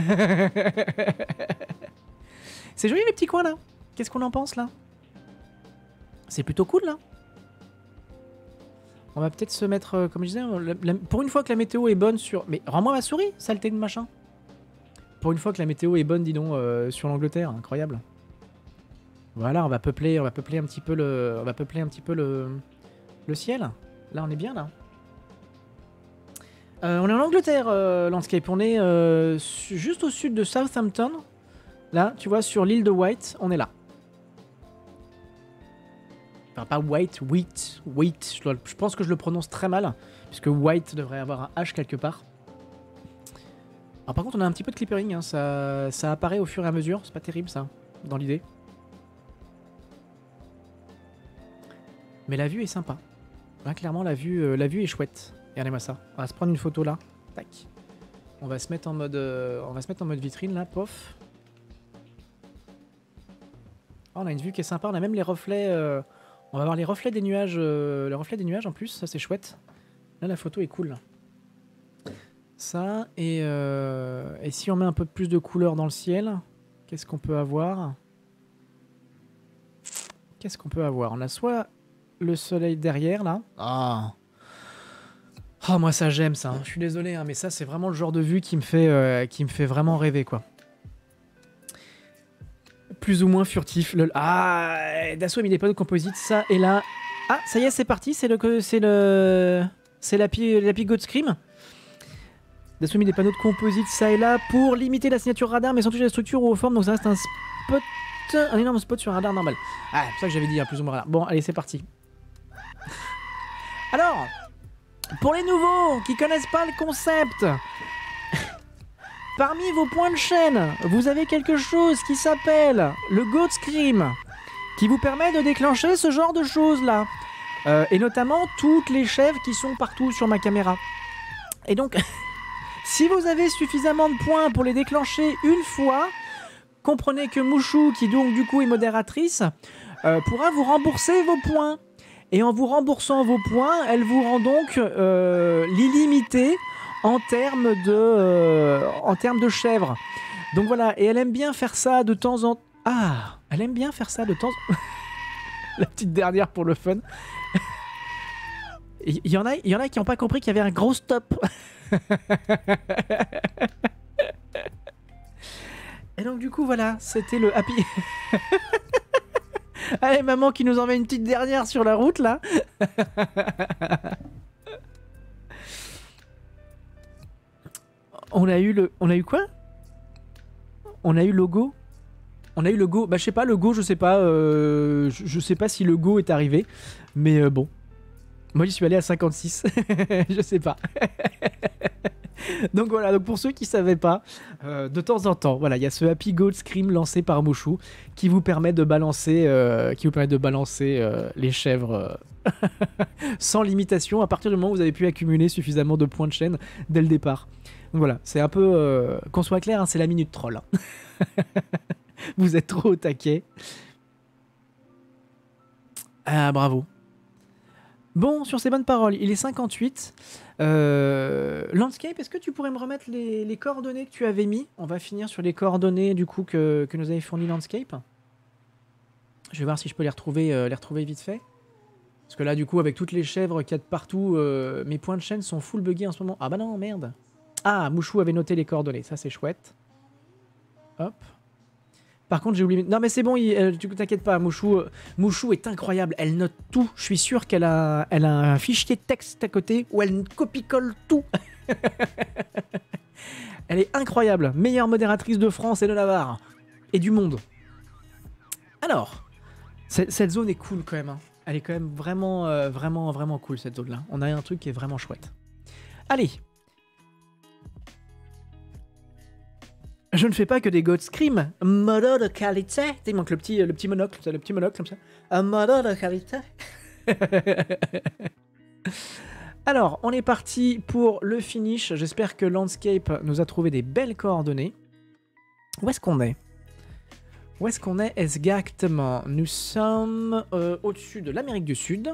C'est joli les petits coins là. Qu'est-ce qu'on en pense là? C'est plutôt cool là. On va peut-être se mettre, euh, comme je disais, la, la, pour une fois que la météo est bonne sur... Mais rends-moi ma souris, saleté de machin. Pour une fois que la météo est bonne, dis donc, euh, sur l'Angleterre, incroyable. Voilà, on va peupler, on va peupler un petit peu le, on va peupler un petit peu le, le ciel. Là, on est bien là. Euh, on est en Angleterre, euh, Landscape. On est euh, juste au sud de Southampton. Là, tu vois, sur l'île de Wight, on est là. Enfin, pas White, Wheat, Wheat. Je, je pense que je le prononce très mal, puisque White devrait avoir un H quelque part. Alors par contre, on a un petit peu de clippering. Hein, ça, ça apparaît au fur et à mesure. C'est pas terrible ça, dans l'idée. Mais la vue est sympa. Là, clairement, la vue, euh, la vue est chouette. Regardez-moi ça. On va se prendre une photo là. Tac. On va se mettre en mode, euh, on va se mettre en mode vitrine là. Pof. Oh, on a une vue qui est sympa. On a même les reflets euh, On va voir les reflets des nuages, euh, les reflets des nuages en plus, ça c'est chouette. Là la photo est cool. Là. Ça, et, euh, et si on met un peu plus de couleur dans le ciel, qu'est-ce qu'on peut avoir? Qu'est-ce qu'on peut avoir? On a soit le soleil derrière là. Ah, oh, moi ça j'aime ça, hein. Je suis désolé, hein, mais ça c'est vraiment le genre de vue qui me fait, euh, qui me fait vraiment rêver quoi. Plus ou moins furtif. Le... Ah, Dassault a mis des panneaux de composite, ça et là. Ah, ça y est, c'est parti, c'est le, c'est le, c'est l'A P I Goat Scream. Dassault a mis des panneaux de composite, ça et là, pour limiter la signature radar, mais sans toucher la structure ou aux formes. Donc ça reste un spot, un énorme spot sur un radar normal. Ah, c'est pour ça que j'avais dit, hein, plus ou moins radar. Bon, allez, c'est parti. Alors, pour les nouveaux qui connaissent pas le concept. Parmi vos points de chaîne, vous avez quelque chose qui s'appelle le Goat Scream, qui vous permet de déclencher ce genre de choses-là. Euh, et notamment toutes les chèvres qui sont partout sur ma caméra. Et donc, si vous avez suffisamment de points pour les déclencher une fois, comprenez que Mouchou, qui donc du coup est modératrice, euh, pourra vous rembourser vos points. Et en vous remboursant vos points, elle vous rend donc euh, l'illimité en termes de, euh, en termes de chèvre. Donc voilà, et elle aime bien faire ça de temps en temps. Ah, elle aime bien faire ça de temps en temps. La petite dernière pour le fun. Il y, y en a, il y en a qui n'ont pas compris qu'il y avait un gros stop. Et donc du coup voilà, c'était le happy. Allez maman qui nous en met une petite dernière sur la route là. On a eu le... On a eu quoi? On a eu le go? On a eu le go... Bah je sais pas, le go je sais pas... Euh, je, je sais pas si le go est arrivé. Mais euh, bon. Moi j'y suis allé à cinquante-six. Je sais pas. Donc voilà, donc pour ceux qui savaient pas, euh, de temps en temps, voilà, il y a ce Happy Goat Scream lancé par Mouchou qui vous permet de balancer, euh, qui vous permet de balancer euh, les chèvres euh, sans limitation à partir du moment où vous avez pu accumuler suffisamment de points de chaîne dès le départ. Donc voilà, c'est un peu, euh, qu'on soit clair, hein, c'est la minute troll. Hein. Vous êtes trop au taquet. Ah bravo. Bon, sur ces bonnes paroles, il est cinquante-huit. Euh, Landscape, est-ce que tu pourrais me remettre les, les coordonnées que tu avais mis? On va finir sur les coordonnées du coup que, que nous avait fourni Landscape. Je vais voir si je peux les retrouver, euh, les retrouver vite fait. Parce que là, du coup, avec toutes les chèvres qu'il y a de partout, euh, mes points de chaîne sont full buggés en ce moment. Ah bah non, merde. Ah, Mouchou avait noté les coordonnées, ça c'est chouette. Hop. Par contre, j'ai oublié... Non mais c'est bon, il... euh, tu t'inquiète pas, Mouchou, euh, Mouchou est incroyable, elle note tout. Je suis sûr qu'elle a... Elle a un fichier texte à côté où elle copie-colle tout. Elle est incroyable, meilleure modératrice de France et de Navarre. Et du monde. Alors, cette zone est cool quand même. Hein. Elle est quand même vraiment, euh, vraiment, vraiment cool cette zone-là. On a un truc qui est vraiment chouette. Allez. Je ne fais pas que des Goat Scream. Modèle de qualité. Il manque le petit, le petit monocle, le petit monocle comme ça. Un modèle de qualité. Alors, on est parti pour le finish. J'espère que Landscape nous a trouvé des belles coordonnées. Où est-ce qu'on est? Où est-ce qu'on est exactement? Nous sommes euh, au-dessus de l'Amérique du Sud.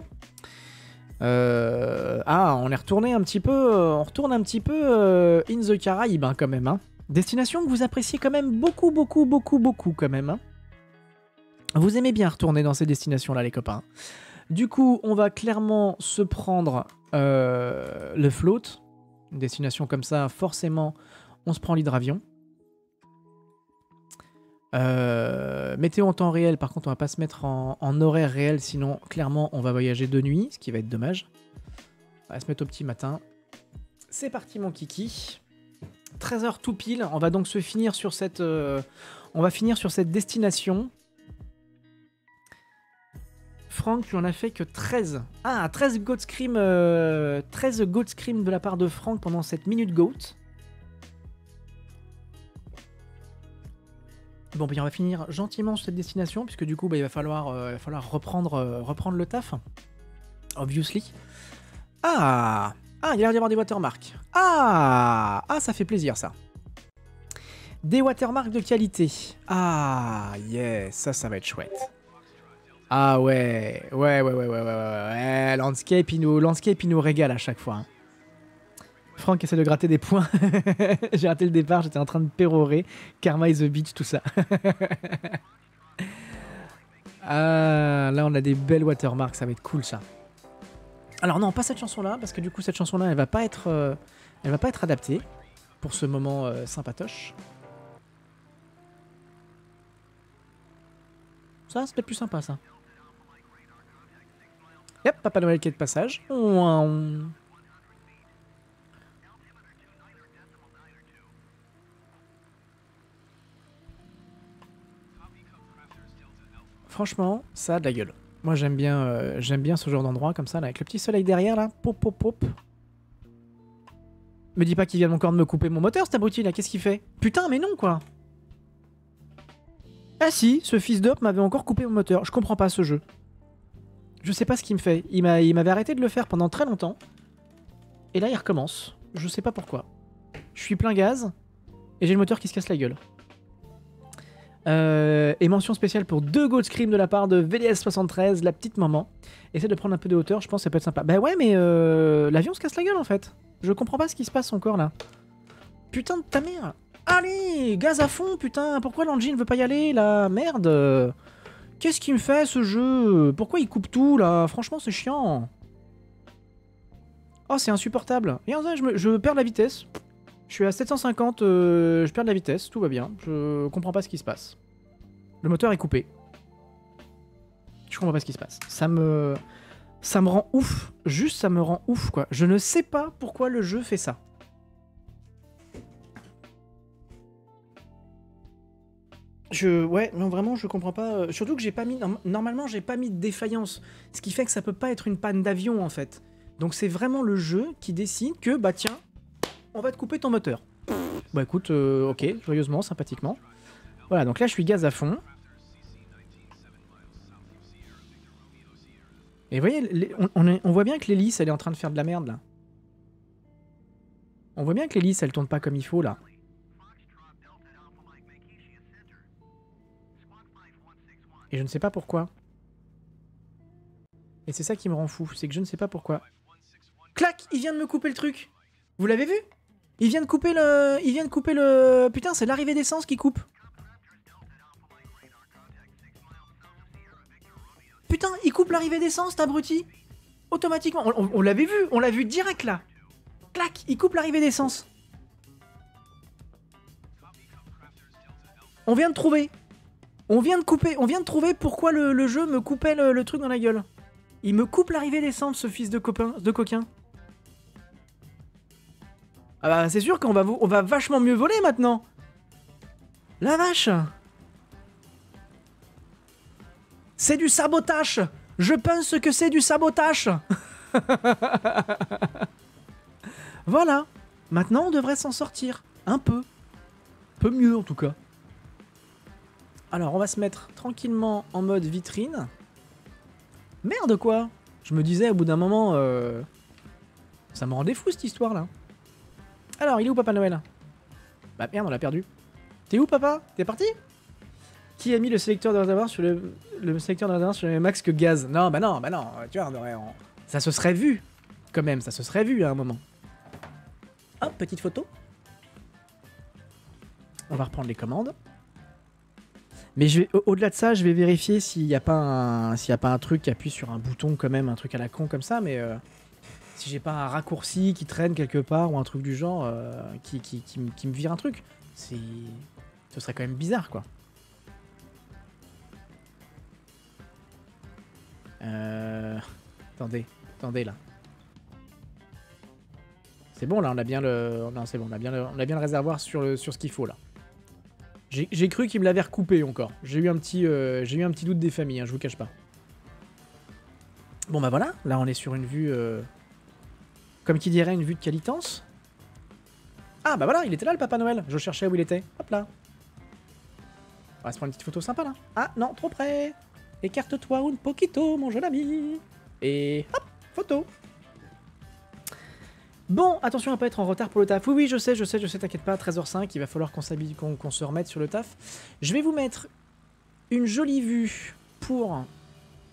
Euh, ah, on est retourné un petit peu, on retourne un petit peu euh, in the Caraïbes hein, quand même. Hein. Destination que vous appréciez quand même beaucoup, beaucoup, beaucoup, beaucoup quand même. Hein. Vous aimez bien retourner dans ces destinations-là, les copains. Du coup, on va clairement se prendre euh, le float. Une destination comme ça, forcément, on se prend l'hydravion. Euh, météo en temps réel, par contre, on va pas se mettre en, en horaire réel, sinon, clairement, on va voyager de nuit, ce qui va être dommage. On va se mettre au petit matin. C'est parti, mon kiki. treize heures tout pile. On va donc se finir sur cette, euh, on va finir sur cette destination. Franck, tu en as fait que treize. Ah, treize Goat Scream, euh, treize Goat Scream de la part de Franck pendant cette minute Goat. Bon, puis on va finir gentiment sur cette destination, puisque du coup, bah, il va falloir, euh, il va falloir reprendre, euh, reprendre le taf. Obviously. Ah, ah, il y a l'air d'y avoir des watermarks. Ah, ah, ça fait plaisir, ça. Des watermarks de qualité. Ah, yes, ça, ça va être chouette. Ah ouais, ouais, ouais, ouais, ouais, ouais, ouais, ouais. Landscape, il nous, Landscape, il nous régale à chaque fois. Hein. Franck essaie de gratter des points. J'ai raté le départ, j'étais en train de pérorer. Karma is a bitch, tout ça. Ah, là on a des belles watermarks, ça va être cool ça. Alors non, pas cette chanson-là, parce que du coup cette chanson-là, elle va pas être, euh, elle va pas être adaptée pour ce moment euh, sympatoche. Ça, c'est peut-être plus sympa ça. Yep, Papa Noël qui est de passage. Ouin. Franchement, ça a de la gueule. Moi j'aime bien, euh, j'aime bien ce genre d'endroit comme ça, là, avec le petit soleil derrière là. Pop, pop, pop. Me dis pas qu'il vient encore de me couper mon moteur, cet abruti là, qu'est-ce qu'il fait? Putain, mais non quoi. Ah si, ce fils d'op m'avait encore coupé mon moteur. Je comprends pas ce jeu. Je sais pas ce qu'il me fait. Il m'avait arrêté de le faire pendant très longtemps. Et là il recommence. Je sais pas pourquoi. Je suis plein gaz. Et j'ai le moteur qui se casse la gueule. Euh, et mention spéciale pour deux Gold Scream de la part de V D S soixante-treize, la petite maman. Essaie de prendre un peu de hauteur, je pense que ça peut être sympa. Bah ouais, mais euh, l'avion se casse la gueule en fait. Je comprends pas ce qui se passe encore là. Putain de ta mère. Allez, gaz à fond, putain. Pourquoi l'engine veut pas y aller là? Merde. Qu'est-ce qu'il me fait ce jeu? Pourquoi il coupe tout là? Franchement, c'est chiant. Oh, c'est insupportable. Regarde ça, je, me, je perds la vitesse. Je suis à sept cent cinquante, euh, je perds de la vitesse, tout va bien. Je comprends pas ce qui se passe. Le moteur est coupé. Je comprends pas ce qui se passe. Ça me... Ça me rend ouf. Juste, ça me rend ouf, quoi. Je ne sais pas pourquoi le jeu fait ça. Je... Ouais, non, vraiment, je comprends pas. Surtout que j'ai pas mis... Normalement, j'ai pas mis de défaillance. Ce qui fait que ça peut pas être une panne d'avion, en fait. Donc c'est vraiment le jeu qui décide que, bah tiens... On va te couper ton moteur. Bah écoute, euh, ok, joyeusement, sympathiquement. Voilà, donc là je suis gaz à fond. Et vous voyez, les, on, on, est, on voit bien que l'hélice, elle est en train de faire de la merde, là. On voit bien que l'hélice, elle tourne pas comme il faut, là. Et je ne sais pas pourquoi. Et c'est ça qui me rend fou, c'est que je ne sais pas pourquoi. Clac, il vient de me couper le truc. Vous l'avez vu ? Il vient de couper le... Il vient de couper le... Putain, c'est l'arrivée d'essence qui coupe. Putain, il coupe l'arrivée d'essence, t'abruti. Automatiquement. On, on, on l'avait vu, on l'a vu direct, là. Clac, il coupe l'arrivée d'essence. On vient de trouver. On vient de couper, on vient de trouver pourquoi le, le jeu me coupait le, le truc dans la gueule. Il me coupe l'arrivée d'essence, ce fils de copain, de coquin. Ah bah c'est sûr qu'on va, on va vachement mieux voler maintenant. La vache. C'est du sabotage. Je pense que c'est du sabotage. Voilà. Maintenant on devrait s'en sortir. Un peu. Un peu mieux en tout cas. Alors on va se mettre tranquillement en mode vitrine. Merde quoi. Je me disais au bout d'un moment... Euh... Ça me rendait fou cette histoire là. Alors, il est où Papa Noël? Bah merde, on l'a perdu. T'es où papa? T'es parti? Qui a mis le sélecteur de réservoir sur le, le sélecteur de réservoir sur le même axe que gaz? Non, bah non, bah non, tu vois, on aurait, on... ça se serait vu, quand même, ça se serait vu à un moment. Hop, petite photo. On va reprendre les commandes. Mais je vais, au-delà de ça, je vais vérifier s'il n'y a pas un, s'il y a pas un truc qui appuie sur un bouton quand même, un truc à la con comme ça, mais... Euh... Si j'ai pas un raccourci qui traîne quelque part ou un truc du genre euh, qui, qui, qui, qui me vire un truc, c'est... Ce serait quand même bizarre quoi. Euh... Attendez, attendez là. C'est bon là, on a bien le... Non c'est bon, on a bien le, on a bien le réservoir sur, le, sur ce qu'il faut là. J'ai cru qu'il me l'avait recoupé encore. J'ai eu un petit, euh, j'ai eu un petit doute des familles, hein, je vous cache pas. Bon bah voilà, là on est sur une vue... Euh... Comme qui dirait une vue de qualitance. Ah bah voilà, il était là le Papa Noël. Je cherchais où il était. Hop là. On va se prendre une petite photo sympa là. Ah non, trop près. Écarte-toi un poquito, mon jeune ami. Et hop, photo. Bon, attention à pas être en retard pour le taf. Oui, oui, je sais, je sais, je sais, t'inquiète pas. treize heures cinq, il va falloir qu'on qu'on qu'on se remette sur le taf. Je vais vous mettre une jolie vue pour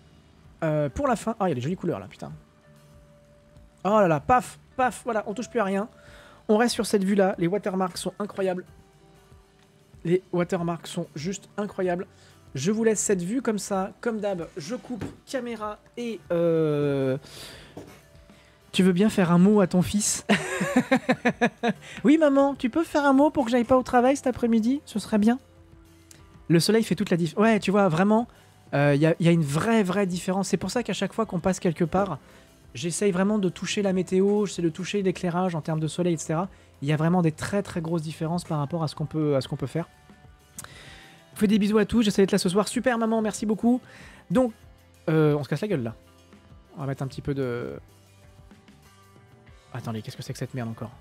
Euh, pour la fin... Ah, il y a des jolies couleurs là, putain. Oh là là, paf, paf, voilà, on touche plus à rien. On reste sur cette vue-là. Les watermarks sont incroyables. Les watermarks sont juste incroyables. Je vous laisse cette vue comme ça. Comme d'hab, je coupe caméra et... Euh... Tu veux bien faire un mot à ton fils? Oui, maman, tu peux faire un mot pour que j'aille pas au travail cet après-midi? Ce serait bien. Le soleil fait toute la différence. Ouais, tu vois, vraiment, il euh, y, y a une vraie, vraie différence. C'est pour ça qu'à chaque fois qu'on passe quelque part, j'essaye vraiment de toucher la météo, j'essaie de toucher l'éclairage en termes de soleil, et cetera. Il y a vraiment des très, très grosses différences par rapport à ce qu'on peut, à ce qu'on peut faire. Je vous fais des bisous à tous, j'essaie d'être là ce soir. Super, maman, merci beaucoup. Donc, euh, on se casse la gueule, là. On va mettre un petit peu de... Attendez, qu'est-ce que c'est que cette merde encore?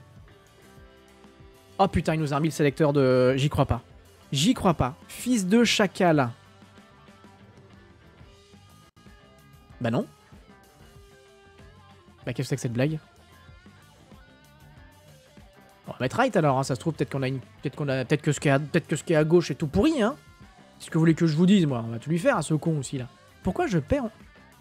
Oh putain, il nous a remis le sélecteur de... J'y crois pas. J'y crois pas. Fils de chacal. Bah non. Bah qu'est-ce que c'est que cette blague? On va mettre right alors, hein. Ça se trouve peut-être qu'on a une... Peut-être qu'on a... Peut-être que ce qui est à... Peut-être que ce qui est à gauche est tout pourri, hein. Qu'est-ce que vous voulez que je vous dise, moi? On va tout lui faire à ce con aussi, là. Pourquoi je perds?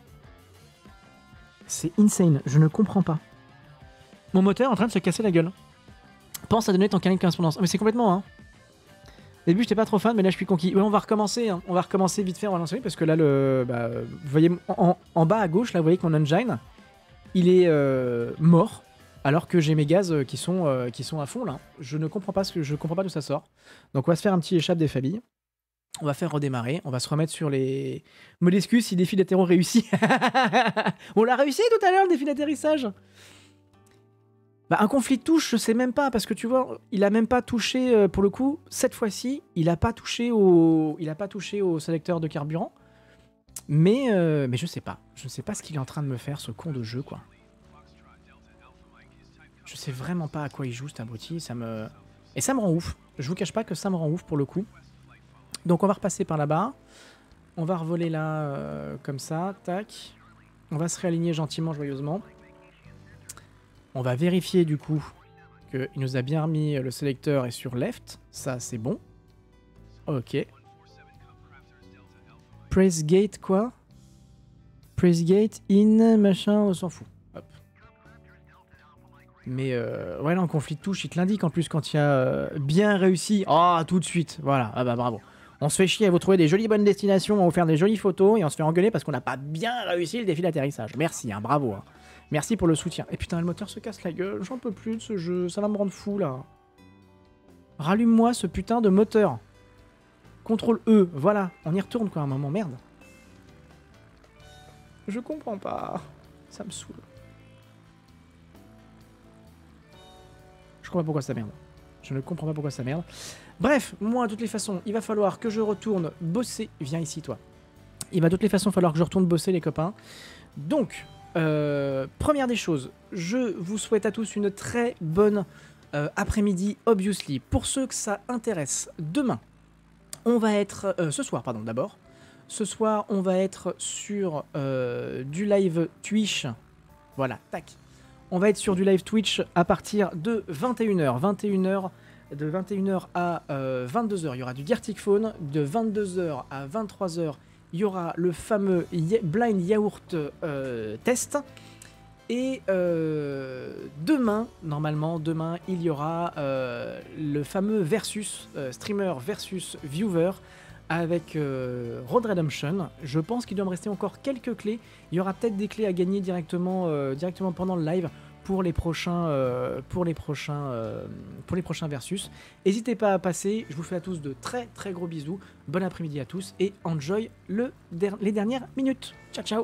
C'est insane, je ne comprends pas. Mon moteur est en train de se casser la gueule. Pense à donner ton carnet de correspondance. Mais c'est complètement, hein. Au début, j'étais pas trop fan, mais là, je suis conquis. Ouais, on va recommencer, hein. On va recommencer vite fait, on va lancer, parce que là, le, bah, vous voyez, en, en bas à gauche, là, vous voyez que mon engine, il est euh, mort, alors que j'ai mes gaz qui sont, euh, qui sont à fond, là. Je ne comprends pas ce que, je comprends pas d'où ça sort. Donc, on va se faire un petit échappe des familles. On va faire redémarrer. On va se remettre sur les... Me l'excuse si le défi d'atterrissage réussi. On l'a réussi tout à l'heure, le défi d'atterrissage. Bah, un conflit de touche, je sais même pas, parce que tu vois, il a même pas touché, euh, pour le coup, cette fois-ci, il a pas touché au, il a pas touché au sélecteur de carburant, mais, euh, mais je sais pas, je sais pas ce qu'il est en train de me faire, ce con de jeu, quoi. Je sais vraiment pas à quoi il joue, cet abruti, ça me... Et ça me rend ouf, je vous cache pas que ça me rend ouf, pour le coup. Donc on va repasser par là-bas, on va revoler là, euh, comme ça, tac, on va se réaligner gentiment, joyeusement. On va vérifier du coup qu'il nous a bien remis le sélecteur et sur left. Ça, c'est bon. Ok. Press gate quoi? Press gate in machin, on s'en fout. Hop. Mais euh, ouais, là, en conflit de touche, il te l'indique en plus quand il y a euh, bien réussi. Ah, oh, tout de suite. Voilà. Ah bah bravo. On se fait chier à vous trouver des jolies bonnes destinations, on va vous faire des jolies photos et on se fait engueuler parce qu'on n'a pas bien réussi le défi d'atterrissage. Merci, hein, bravo. Hein. Merci pour le soutien. Et putain, le moteur se casse la gueule. J'en peux plus de ce jeu. Ça va me rendre fou, là. Rallume-moi ce putain de moteur. contrôle E. Voilà. On y retourne, quoi, à un moment. Merde. Je comprends pas. Ça me saoule. Je comprends pas pourquoi ça merde. Je ne comprends pas pourquoi ça merde. Bref, moi, de toutes les façons, il va falloir que je retourne bosser. Viens ici, toi. Il va de toutes les façons falloir que je retourne bosser, les copains. Donc... Euh, première des choses, je vous souhaite à tous une très bonne euh, après-midi, obviously. Pour ceux que ça intéresse, demain, on va être... Euh, ce soir, pardon, d'abord. Ce soir, on va être sur euh, du live Twitch. Voilà, tac. On va être sur du live Twitch à partir de vingt et une heures. vingt et une heures, de vingt et une heures à euh, vingt-deux heures, il y aura du Gartic Phone. De vingt-deux heures à vingt-trois heures, il y aura le fameux Blind Yaourt euh, test. Et euh, demain, normalement, demain, il y aura euh, le fameux versus, euh, streamer versus viewer avec euh, Road Redemption. Je pense qu'il doit me rester encore quelques clés. Il y aura peut-être des clés à gagner directement, euh, directement pendant le live pour les prochains, euh, pour les prochains, euh, pour les prochains versus. N'hésitez pas à passer. Je vous fais à tous de très très gros bisous. Bon après-midi à tous et enjoy le der les dernières minutes. Ciao ciao.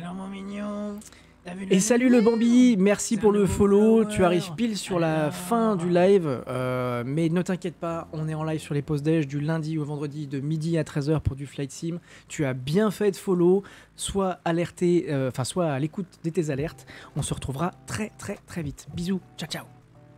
Alors mon mignon, t'as vu Et la salut le lumière? Bambi, merci C'est pour un le nouveau follow, follower. tu arrives pile sur la Alors. fin du live, euh, mais ne t'inquiète pas, on est en live sur les pauses déj du lundi au vendredi de midi à treize heures pour du Flight Sim. Tu as bien fait de follow, sois alerté, euh, enfin sois à l'écoute de tes alertes, on se retrouvera très très très vite. Bisous, ciao ciao.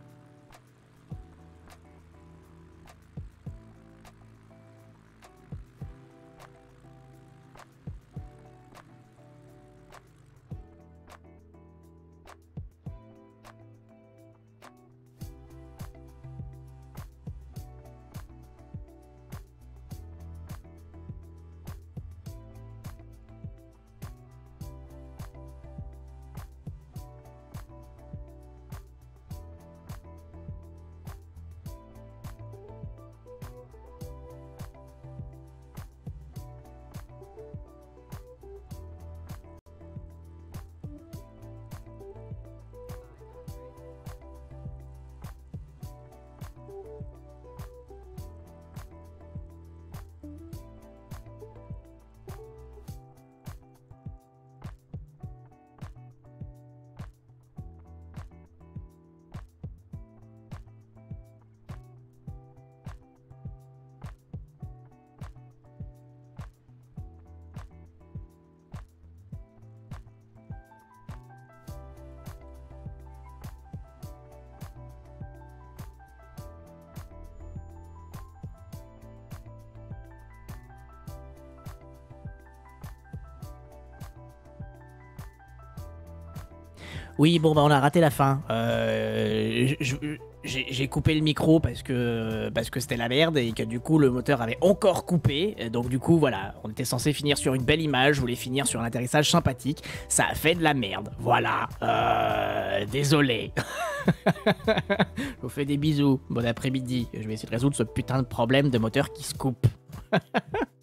Oui, bon, bah, on a raté la fin. Euh, je- je- J'ai j'ai coupé le micro parce que parce que c'était la merde et que du coup le moteur avait encore coupé. Et donc du coup voilà, on était censé finir sur une belle image, je voulais finir sur un atterrissage sympathique. Ça a fait de la merde. Voilà. Euh, désolé. Je vous fais des bisous. Bon après-midi. Je vais essayer de résoudre ce putain de problème de moteur qui se coupe.